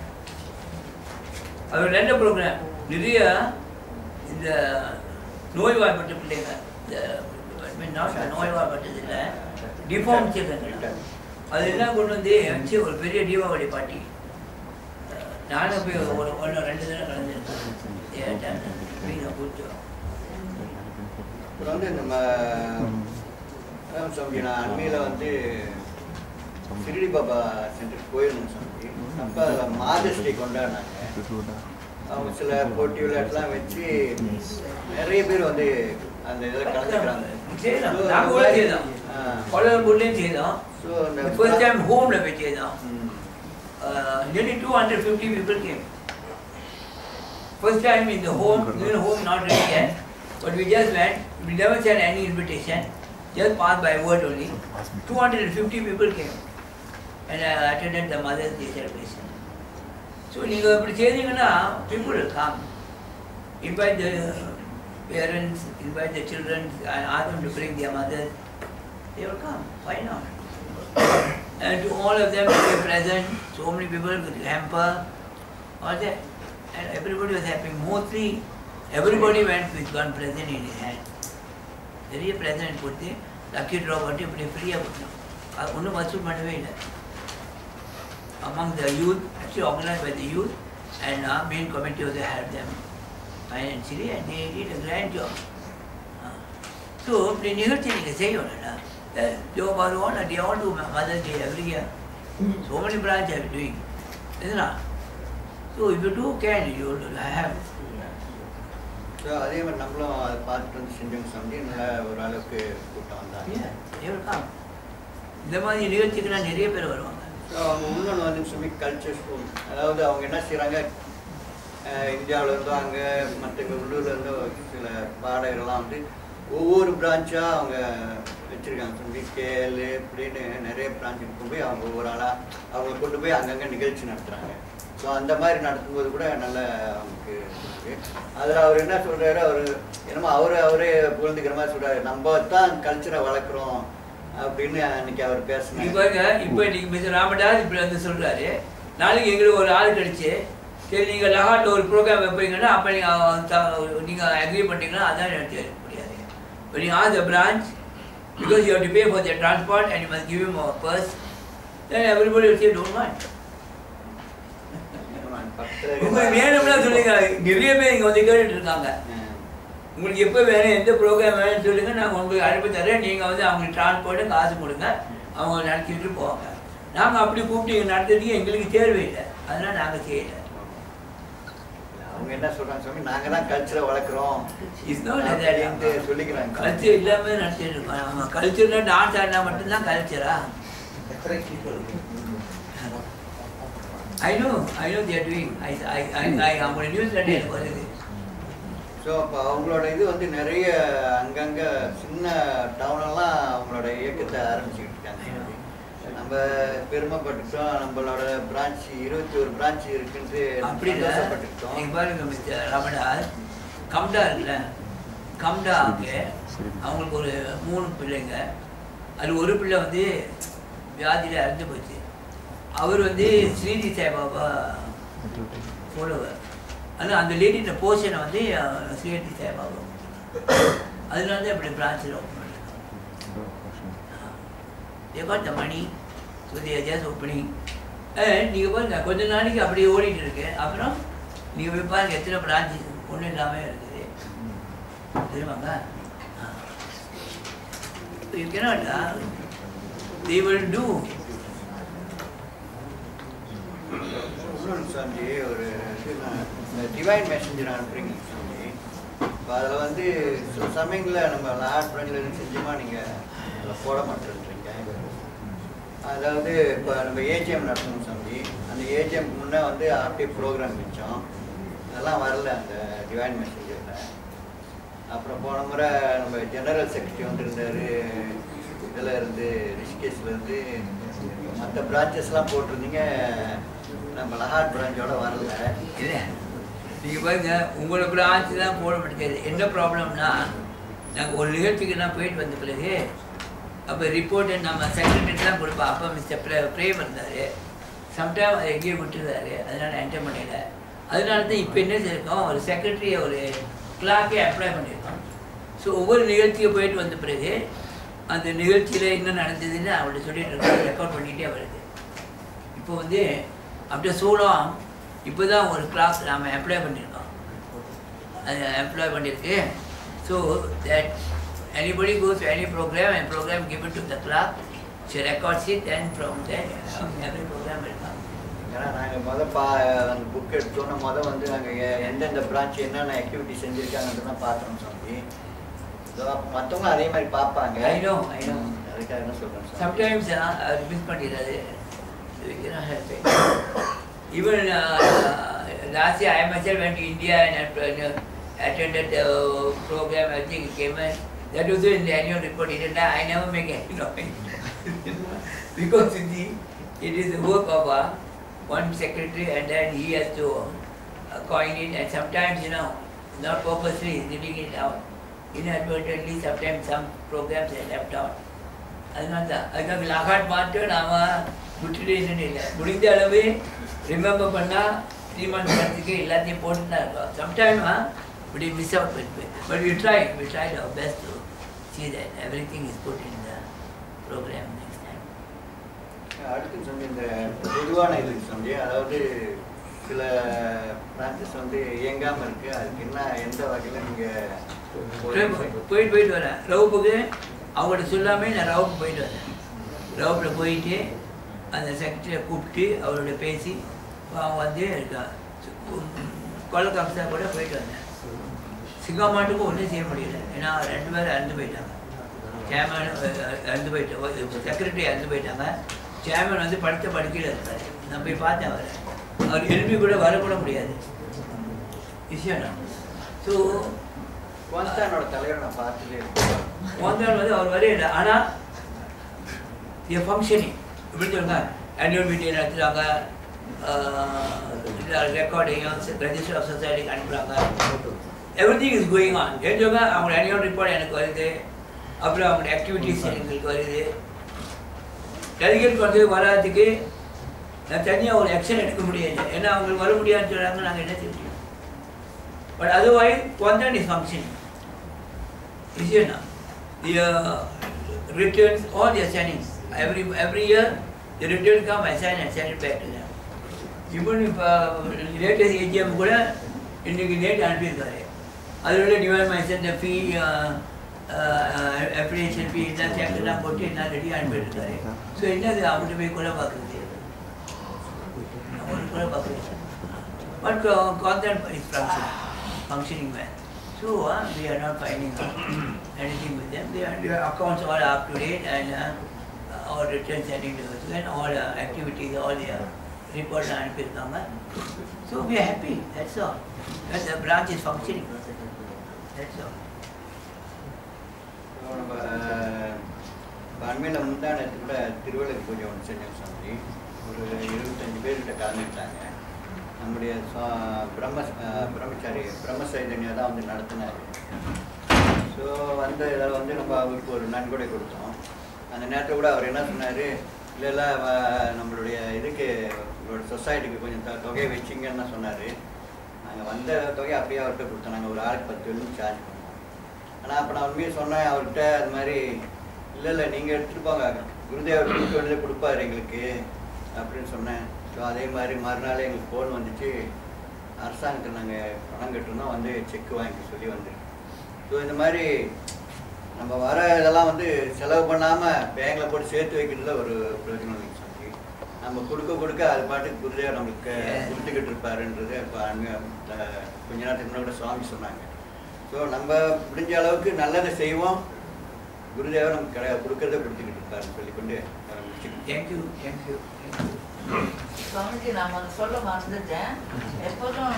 அது நல்ல ப்ரோக்ராம். நிறைய இந்த நோய்வாய்ப்பட்ட பிள்ளைங்க, இந்த நோய்வாய்ப்பட்டது இல்லை, டிஃபார்ம் சில்ட்ரன், அதெல்லாம் கொண்டு வந்து வச்சு ஒரு பெரிய தீபாவளி பார்ட்டி நானும் போய் ஒரு 1-2 தினம் கலந்துருக்கேன். அப்புறம் வந்து நம்ம சுவாமி நான் அண்மையில் வந்து சிறுடி பாபா சென்டருக்கு போயிருந்தோம் சுவாமி. அப்போ அதில் மாதர்ஸ் டே கொண்டாடினாங்க. அவங்க சில போட்டி விளையாட்டுலாம் வச்சு நிறைய பேர் வந்து அந்த இதில் கலந்துக்கிறாங்க. Nearly 250 people came. First time in the home, not really yet, but we just went. We never sent any invitation, just passed by word only. 250 people came, and I attended the Mother's Day celebration. So நீங்கள் இப்படி செய்தீங்கன்னா people will come. Invite the parents, invite the children, and ask them to bring their mothers. They will come. Why not? And to all of them to be present, so many people could hamper, all that. And everybody was happy. Mostly, everybody went with one present in his hand. நிறைய present கொடுத்து lucky draw பண்ணி இப்படி ஃப்ரீயாக கொடுத்தோம். அது ஒன்றும் வசூல் பண்ணவே இல்லை. Among the youth, actually organized by the youth, and our main committee also helped them financially, and they did a grand job. So, இப்படி நிகழ்ச்சி நீங்கள் செய்யணும்னா Joe Barwan, they all do Mother's Day every year. So many branches are doing. Isn't it? So if you do can, you will have. So அதே மாதிரி நம்மளும் அதை பார்த்துட்டு வந்து செஞ்சவங்க சமைச்சு நல்லா ஓரளவுக்கு கூட்டம் வந்தாங்க. They will come. இந்த மாதிரி நிகழ்ச்சிக்கெல்லாம் நிறைய பேர் வருவாங்க. ஸோ அவங்க இன்னொன்று வந்து சொல்லி கல்ச்சர் ஸ்கூல், அதாவது அவங்க என்ன செய்கிறாங்க, இந்தியாவில் இருந்தோ அங்கே மற்ற உள்ளூரில் இருந்தோ சில பாடகர்கள்லாம் வந்து ஒவ்வொரு பிரான்ச்சாக அவங்க வச்சுருக்காங்க. சொல்லி கேளு இப்படின்னு நிறைய பிரான்ச்சுக்கு கொண்டு போய் அவங்க ஒவ்வொரு ஆளாக அவங்க கொண்டு போய் அங்கங்கே நிகழ்ச்சி நடத்துகிறாங்க. ஸோ அந்த மாதிரி நடத்தும்போது கூட நல்ல அவங்களுக்கு இருக்குது. அதில் அவர் என்ன சொல்கிறாரு, அவர் என்னமோ அவரே புரிந்துக்கிற மாதிரி சொல்கிறாரு, நம்ம தான் கல்ச்சரை வளர்க்குறோம் அப்படின்னு அன்னைக்கு அவர் பேசுனாங்க. இப்போ இன்னைக்கு மிஸ்டர் ராமதாஸ் இப்படி வந்து சொல்கிறாரு, நாளைக்கு எங்களுக்கு ஒரு ஆள் கிடைச்சி சரி நீங்கள் லகாட்டில் ஒரு ப்ரோக்ராம் வைப்பீங்கன்னா அப்போ நீங்கள் அக்ரி பண்ணிட்டீங்கன்னா அதான் நடத்தி முடியாது. When you ask the branch, because you have to pay for their transport and you must give him a purse, then everybody will say don't want. உங்களுக்கு வேணும்னா சொல்லுங்க, நிறைய பேர் இங்கே வந்து கேட்டுட்டு இருக்காங்க. உங்களுக்கு எப்போ வேணும், எந்த ப்ரோக்ராம் வேணும்னு சொல்லுங்க, நாங்கள் உங்களுக்கு அனுப்பி தரேன். நீங்கள் வந்து அவங்களுக்கு டிரான்ஸ்போர்ட்டு காசு கொடுங்க, அவங்க நடத்திட்டு போவாங்க. நாங்கள் அப்படி கூப்பிட்டு நடத்துறதுக்கு எங்களுக்கு தேவையில்லை, அதனால் நாங்கள் செய்யலை. அவங்க என்ன சொல்றாங்க சொல்லி நாங்கள் தான் கல்ச்சரை வளர்க்குறோம் சொல்லிக்கிறாங்க. கல்ச்சர் இல்லாமல் நடத்திட்டு இருக்கோம். நம்ம கல்ச்சர்னா டான்ஸ் ஆடினா மட்டும்தான் கல்ச்சரா? I know they are doing. அவங்களோட நியூஸ்ல எனக்கு வருது. ஸோ அப்போ அவங்களோட இது வந்து நிறைய அங்கங்கே சின்ன டவுனெல்லாம் அவங்களோட இயக்கத்தை ஆரம்பிச்சுக்கிட்டு இருக்காங்க. நம்ம பெருமைப்பட்டுட்டோம், நம்மளோட பிரான்ச் 21 பிரான்ச் இருக்குன்னு சந்தோஷப்பட்டுட்டோம். நீங்கள் பாருங்க மிஸ்டர் ரமணாஸ், கம்டா இருக்குல்ல, கம்டாவுக்கு அவங்களுக்கு ஒரு 3 பிள்ளைங்க. அது ஒரு பிள்ளை வந்து வியாதியில் இறந்து போச்சு. அவர் வந்து ஸ்ரீதி சாய்பாபா ஃபாலோவர். ஆனால் அந்த லேடியோட போர்ஷனை வந்து ஸ்ரீதி சாய்பாபா, அதனால தான் இப்படி பிரான்ச்சில் ஓப்பன் பண்ணிருக்காங்க. They got the money, so they are just opening. நீங்கள் பாருங்க கொஞ்ச நாளைக்கு அப்படியே ஓடிட்டு இருக்கு. அப்புறம் நீங்கள் போய் பாருங்க எத்தனை பிரான்ச்சு ஒன்றும் இல்லாமல் இருக்குது தெரியுமாங்க. You cannot, they will do. சாமி ஒரு இது டிவைன் மெசஞ்சர் அனுப்புறீங்க சாமி. இப்போ அதில் வந்து சில சமயங்களில் நம்ம லார்ட் பிரான்ச்சில் செஞ்சோமா நீங்கள் அதில் போட மாட்டேன்றீங்க. அதாவது இப்போ நம்ம ஏஜிஎம் நடத்தணும் சாமி, அந்த ஏஜிஎம்க்கு முன்னே வந்து ஆர்டி ப்ரோக்ராம் வச்சோம், அதெல்லாம் வரல அந்த டிவைன் மெசஞ்சரில். அப்புறம் போன முறை நம்ம ஜெனரல் செக்ரட்டரி வந்துருந்தார், இதில் இருந்து ரிஷிகேஷ்லேருந்து, மற்ற பிரான்ச்சஸ்லாம் போட்டிருந்தீங்க, நம்ம லஹாட் பிரான்ச்சோட வரல. இல்லை நீங்கள் பாருங்க உங்களோட பிரான்ச்சு தான் போட மாட்டேங்குது. என்ன ப்ராப்ளம்னா, நாங்கள் ஒரு நிகழ்ச்சிக்கு நான் போயிட்டு வந்த பிறகு அப்போ ரிப்போர்ட்டை நம்ம செக்ரட்டரிலாம் கொடுப்போம். அப்போ மிஸ்டர் பிரேம் இருந்தார், சம்டைம் அதை எங்கேயே விட்டுருந்தாரு, அதனால் என்டர் பண்ணல. அதனால தான் இப்போ என்ன செய்யிருக்கோம், ஒரு செக்ரட்டரியை ஒரு கிளாக்கே அப்ளை பண்ணியிருக்கோம். ஸோ ஒவ்வொரு நிகழ்ச்சிக்கு போயிட்டு வந்த பிறகு அந்த நிகழ்ச்சியில் என்ன நடந்ததுன்னு அவர்கிட்ட சொல்லிட்டு இருக்கோம், ரெக்கார்ட் பண்ணிகிட்டே வருது. இப்போ வந்து அப்படியே சூழம் இப்போ தான் ஒரு கிளாஸ் நாம் அப்ளை பண்ணியிருக்கோம், அது அப்ளை பண்ணியிருக்கு. So that anybody goes to any program and program given to the clerk, she records it, and from there every program will come. ஏன்னா நாங்கள் அந்த புக் எடுத்தோன்னா வந்து நாங்கள் எந்தெந்த பிரான்ச் என்னென்ன ஆக்டிவிட்டி செஞ்சுருக்காங்கன்னு தான் பார்க்குறோம் சாமி. மற்றவங்களும் அதே மாதிரி பார்ப்பாங்க. I know. அதுக்காக என்ன சொல்கிறேன் சார், Sometimes மிஸ் பண்ணிடுறது. We cannot help it. Even last year I myself went to India and attended the program. I think it came in. That was in the annual report. I never make any noise because it is the work of one secretary, and then he has to coin it, and sometimes, you know, not purposely leaving it out. Inadvertently, sometimes some programs are left out. அதுக்காக லாகாட் மாட்டு நாம் விட்டுட்டு என்னன்னு இல்லை, முடிந்த அளவு remember பண்ணால் 3 months வரத்துக்கு எல்லாத்தையும் போட்டு தான் இருக்கோம். Sometime we miss out with it, but we tried our best to see that everything is put in the program next time. அடுத்து சொல்லி இந்த பொதுவான இது சொல்லி, அதாவது சில பிரான்ச்சஸ் வந்து இயங்காமல் இருக்குது, அதுக்கு என்ன எந்த வகையில் நீங்கள் போயிட்டு வரேன் ரவுப்புக்கு. அவங்கள்ட்ட சொல்லாமல் நான் ரவுப்புக்கு போயிட்டு வரேன். ரவுப்பில் போயிட்டு அந்த செக்ரட்டரியை கூப்பிட்டு அவரோட பேசி அவன் வந்து கொலை கம்சா கூட போயிட்டு வந்தேன். சிங்கமாட்டுக்கு ஒன்றும் செய்ய முடியல, ஏன்னா 2 பேரும் இறந்து போயிட்டாங்க. சேர்மன் இறந்து போயிட்டாங்க, செக்ரட்டரி இறந்து போயிட்டாங்க. சேர்மன் வந்து படுத்த படுக்கையில் இருக்கார். நான் போய் பார்த்தேன் அவரை, அவர் எழுப்பி கூட வரக்கூட முடியாது விஷயம். ஸோ கோன்ஸ்டானோட தலைவரை நான் பார்த்துட்டே இருக்கேன். கோன்ஸ்டான் வந்து அவர் வரையில, ஆனால் ஃபங்க்ஷனிங் எப்படி சொல்லுங்க, ஆனுவல் மீட்டிங் நடத்துகிறாங்க, ரெக்கார்டிங்கும் ரெஜிஸ்டர் ஆஃப் சொசைட்டிக்கு அனுப்புகிறாங்க. Everything is going on. தெரிஞ்சவங்க அவங்க ஆனுவல் ரிப்போர்ட் எனக்கு வருது, அப்புறம் அவங்களோட ஆக்டிவிட்டீஸ் எங்களுக்கு வருது. டெலிகேட் வந்து வராதுக்கு நான் தனியாக ஒரு ஆக்ஷன் எடுக்க முடியாது, ஏன்னா அவங்களுக்கு வர முடியாதுன்னு சொல்கிறாங்க. நாங்கள் என்ன செய்ய முடியும்? But otherwise constant is functioning. விஷயம்னா returns all their signings. Every year the return come, I sign and send it back to them. Even if latest AGM கூட இன்னைக்கு டேட் அனுப்பியிருக்காரு. அதோட டிவைட் மைசன் த ஃபீ அப்ளிகேஷன் ஃபீ எல்லாம் சேர்க்கலாம் போட்டு எல்லாம் ரெடி அனுப்பியிருக்காரு. ஸோ என்னது அவங்கள்ட்ட போய் கூட பார்க்குறது, அவங்களுக்கு கூட பார்க்குறது. But constant is functioning well. So we are not finding anything with them. Their accounts all up to date, and all returns sending to us, and all activities, all their reports are anuppirukanga. So we are happy. That's all. That the branch is functioning. That's all. நம்ம அண்மையில் முந்தானத்து கூட திருவள்ளுவர் பூஜை ஒன்று செஞ்சோம் சாமி. ஒரு 25 பேர்கிட்ட கலந்துட்டாங்க. நம்முடைய பிரம்மச்சாரி பிரம்மசைதன்யா தான் வந்து நடத்தினார். ஸோ வந்து இதில் வந்து நம்ம அவருக்கு ஒரு நன்கொடை கொடுத்தோம். அந்த நேரத்தில் கூட அவர் என்ன சொன்னார், இல்லை நம்மளுடைய இதுக்கு உங்களோட சொசைட்டிக்கு கொஞ்சம் தொகையை வச்சிங்கன்னு தான் சொன்னார். நாங்கள் வந்த தொகையை அப்படியே அவர்கிட்ட கொடுத்தோம். நாங்கள் ஒரு ஆளுக்கு 10 வெள்ளி சார்ஜ் பண்ணோம். ஆனால் அப்போ நான் உண்மையை சொன்னேன் அவர்கிட்ட, அது மாதிரி இல்லை நீங்கள் எடுத்துகிட்டு போங்க, குருதேவர் கொடுக்க வேண்டியதை கொடுப்பாரு எங்களுக்கு அப்படின்னு சொன்னேன். ஸோ அதே மாதிரி மறுநாள் எங்களுக்கு ஃபோன் வந்துச்சு, அரசாங்கத்தில் நாங்கள் பணம் கட்டிருந்தோம், வந்து செக்கு வாங்கி சொல்லி வந்துருக்கு. ஸோ இந்த மாதிரி நம்ம வர இதெல்லாம் வந்து செலவு பண்ணாமல் பேங்கில் போட்டு சேர்த்து வைக்கிறதுல ஒரு பிரயோஜனம் இல்லைங்க சாமி. நம்ம கொடுக்க அது பாட்டுக்கு குருதேவர் நம்மளுக்கு கொடுத்துக்கிட்டு இருப்பாருன்றது இப்போ கொஞ்ச நேரத்துக்கு முன்னாடி கூட சுவாமி சொன்னாங்க. ஸோ நம்ம முடிஞ்ச அளவுக்கு நல்லதை செய்வோம், குருதேவர் நமக்கு கொடுக்கறத கொடுத்துக்கிட்டு இருப்பாருன்னு சொல்லிக்கொண்டு தேங்க்யூ. சுவாமிஜி, நான் சொல்ல மறந்துட்டேன். எப்போதும்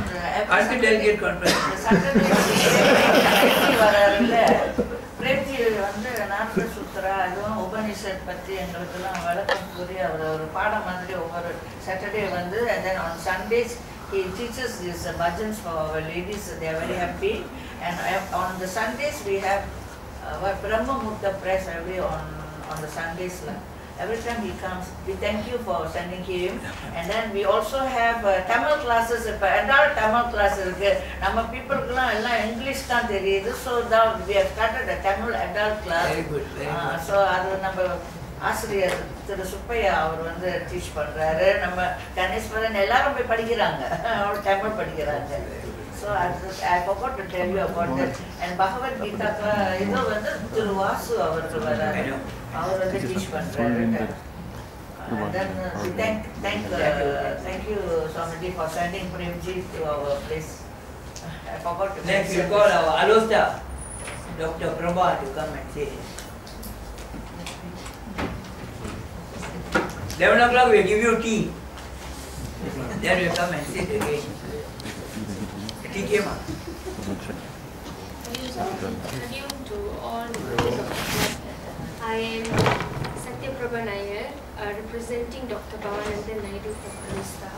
வராருல்ல பிரேம்ஜி வந்து நார்ம சூத்ரா அதுவும் உபனிஷத் பற்றி எங்களுக்கெல்லாம் விளக்கம் கூறி அவர் ஒரு பாடம் மாதிரி ஒவ்வொரு சாட்டர்டே வந்து, and then on Sundays he teaches these bhajans for our ladies. They are very happy. And on the Sundays we have Brahma Mukta press every on the Sundays. Every time he comes, we thank you for sending him. And then we also have Tamil classes, adult Tamil classes. Nama people ella English தான் தெரியுது. So now we have started a Tamil adult class. Very good. So அது நம்ம ஆசிரியர் திரு சுப்பையா அவர் வந்து teach பண்றாரு. நம்ம கணேஸ்வரன் எல்லாரும் போய் படிக்கிறாங்க, அவர் தமிழ் படிக்கிறாங்க. So I forgot to tell you about that. And Bhagavad Gita இதோ வந்து திரு வாசு அவர்கள் வராரு, அவர் வந்து டீச் பண்றாரு. And then we thank you Swamiji for sending Premji to our place. I forgot to Next you call our Alosta, Dr. Prabha, to come and say. 11 o'clock we give you tea. Then you come and sit again. Tea came up. Hello to all. I am Satyaprabha Nair. representing Dr. Bhavanandan Naidu from Alusta.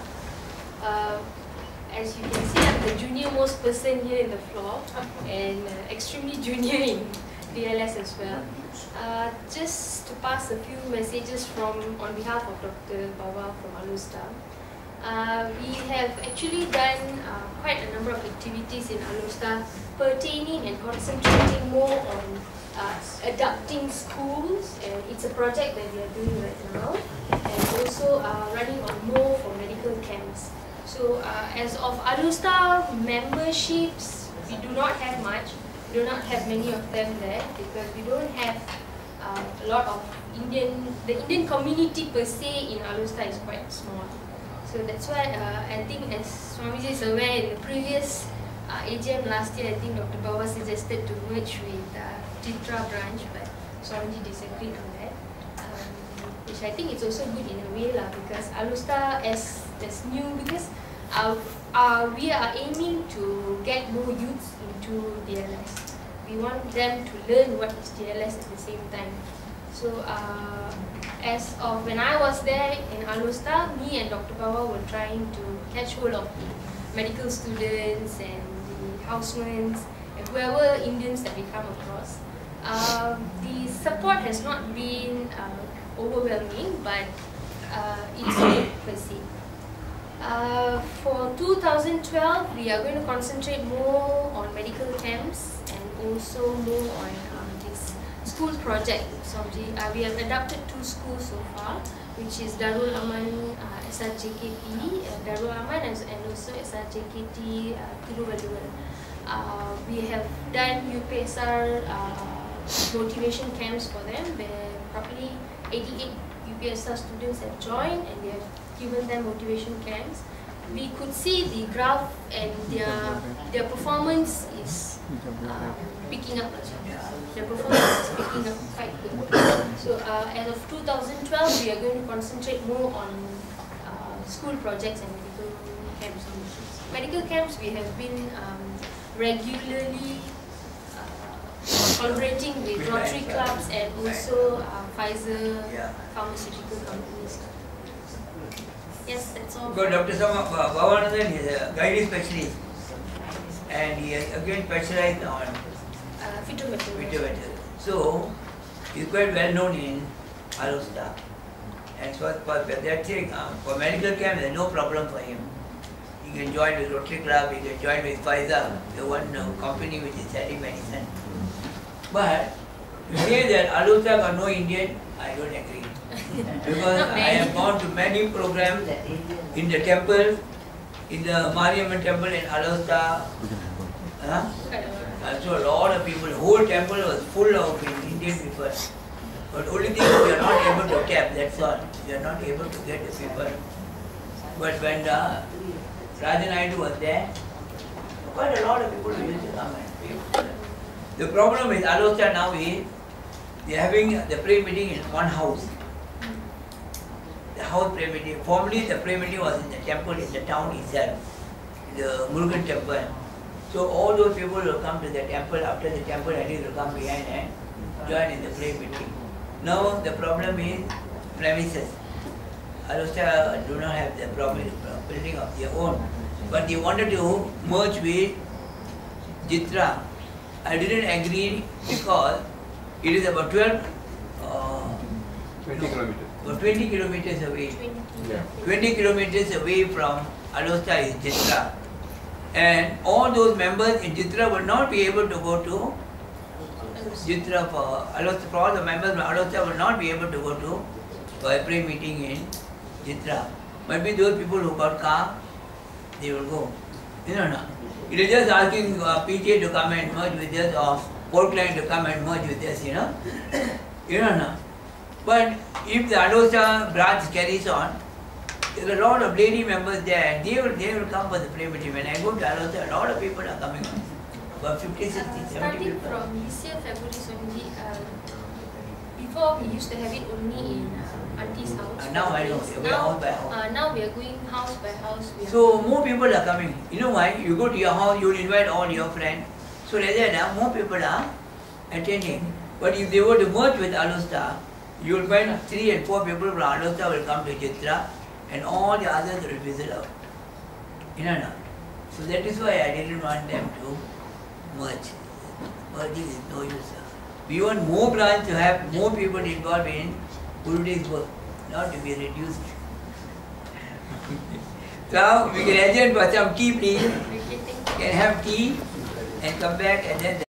As you can see, I'm the junior most person here in the floor and extremely junior in DLS as well. Just to pass a few messages on behalf of Dr. Bava from Alusta. We have actually done quite a number of activities in Alusta pertaining and concentrating more on adapting schools, and it's a project that we are doing right now, and also running on more for medical camps. So as of Alusta memberships, we do not have much. We do not have many of them there because we don't have a lot of the Indian community per se in Alusta is quite small. So that's why I think, as Swamiji is aware, in the previous AGM last year, I think Dr. Bawa suggested to merge with Chitra branch, but Swamiji disagreed on that. Which I think it's also good in a way because Alusta as new, because we are aiming to get more youths into DLS. We want them to learn what is DLS at the same time. So as of when I was there in Alusta, me and Dr. Bawa were trying to catch hold of the medical students and the housemen and whoever Indians that we come across. The support has not been overwhelming, but it's good per se. For 2012, we are going to concentrate more on medical camps and also more on this school project. So we have adopted 2 schools so far, which is Darul Aman SRJKT, Darul Aman and also SRJKT Tiruvallur. We have done UPSR motivation camps for them, where probably 88 UPSR students have joined and they have given them motivation camps. We could see the graph and their performance is picking up. Their performance is picking up quite good. So as of 2012, we are going to concentrate more on school projects and medical camps. Medical camps, we have been regularly collaborating with Rotary clubs and also Pfizer pharmaceutical companies. Yes, that's all. Because Dr. Bhavanandan is a guiding specialist and he has again specialized on phytometallurgy. So he is quite well known in Alusta. And so for that thing, for medical camp, there is no problem for him. He can join with Rotary Club, he can join with Pfizer, the one company which is selling medicine. But to say that Alusta got no Indian, I don't agree. Because I have gone to many programs in the temple, in the Mariamman temple in Alusta. So a lot of people, the whole temple was full of Indian people. But only thing is we are not able to tap, that's all. We are not able to get the people. But when Rajan Naidu was there, quite a lot of people used to come and pay. The problem with Alusta now is they are having the prayer meeting in one house. The house prayer meeting. Formerly the prayer meeting was in the temple in the town itself, the Murugan temple. So all those people will come to the temple after the temple heading will come behind and join in the prayer meeting. Now the problem is premises. Alusta do not have the building of their own, but they wanted to merge with Jitra. I didn't agree because it is about 20 kilometers away. 20 kilometers away from Alusta is Jitra. And all those members in Jitra will not be able to go to Jitra for Alusta. For all the members from Alusta will not be able to go to a prayer meeting in Jitra. Maybe those people who got car, they will go. You know, no? It is just asking PJ to come and merge with us or Portland to come and merge with us, you know. You know, no? But if the Alusta branch carries on, there are a lot of lady members there and they will come for the prayer meeting. When I go to Alusta, a lot of people are coming on. About 50, 60, 70 starting people. from this year, February, Swamiji, before we used to have it only in Auntie's house. Now I know, we are house by house. Now we are going house by house. So more people are coming. You know why? You go to your house, you will invite all your friends. So rather now more people are attending. But if they were to merge with Alusta, You will find 3 and 4 people from Alota will come to Chitra and all the others will fizzle out. You know. So that is why I didn't want them to merge. Merging is no use. We want more branch to have more people involved in Gurude's work, not to be reduced. So we can adjourn for some tea please. Can have tea and come back and then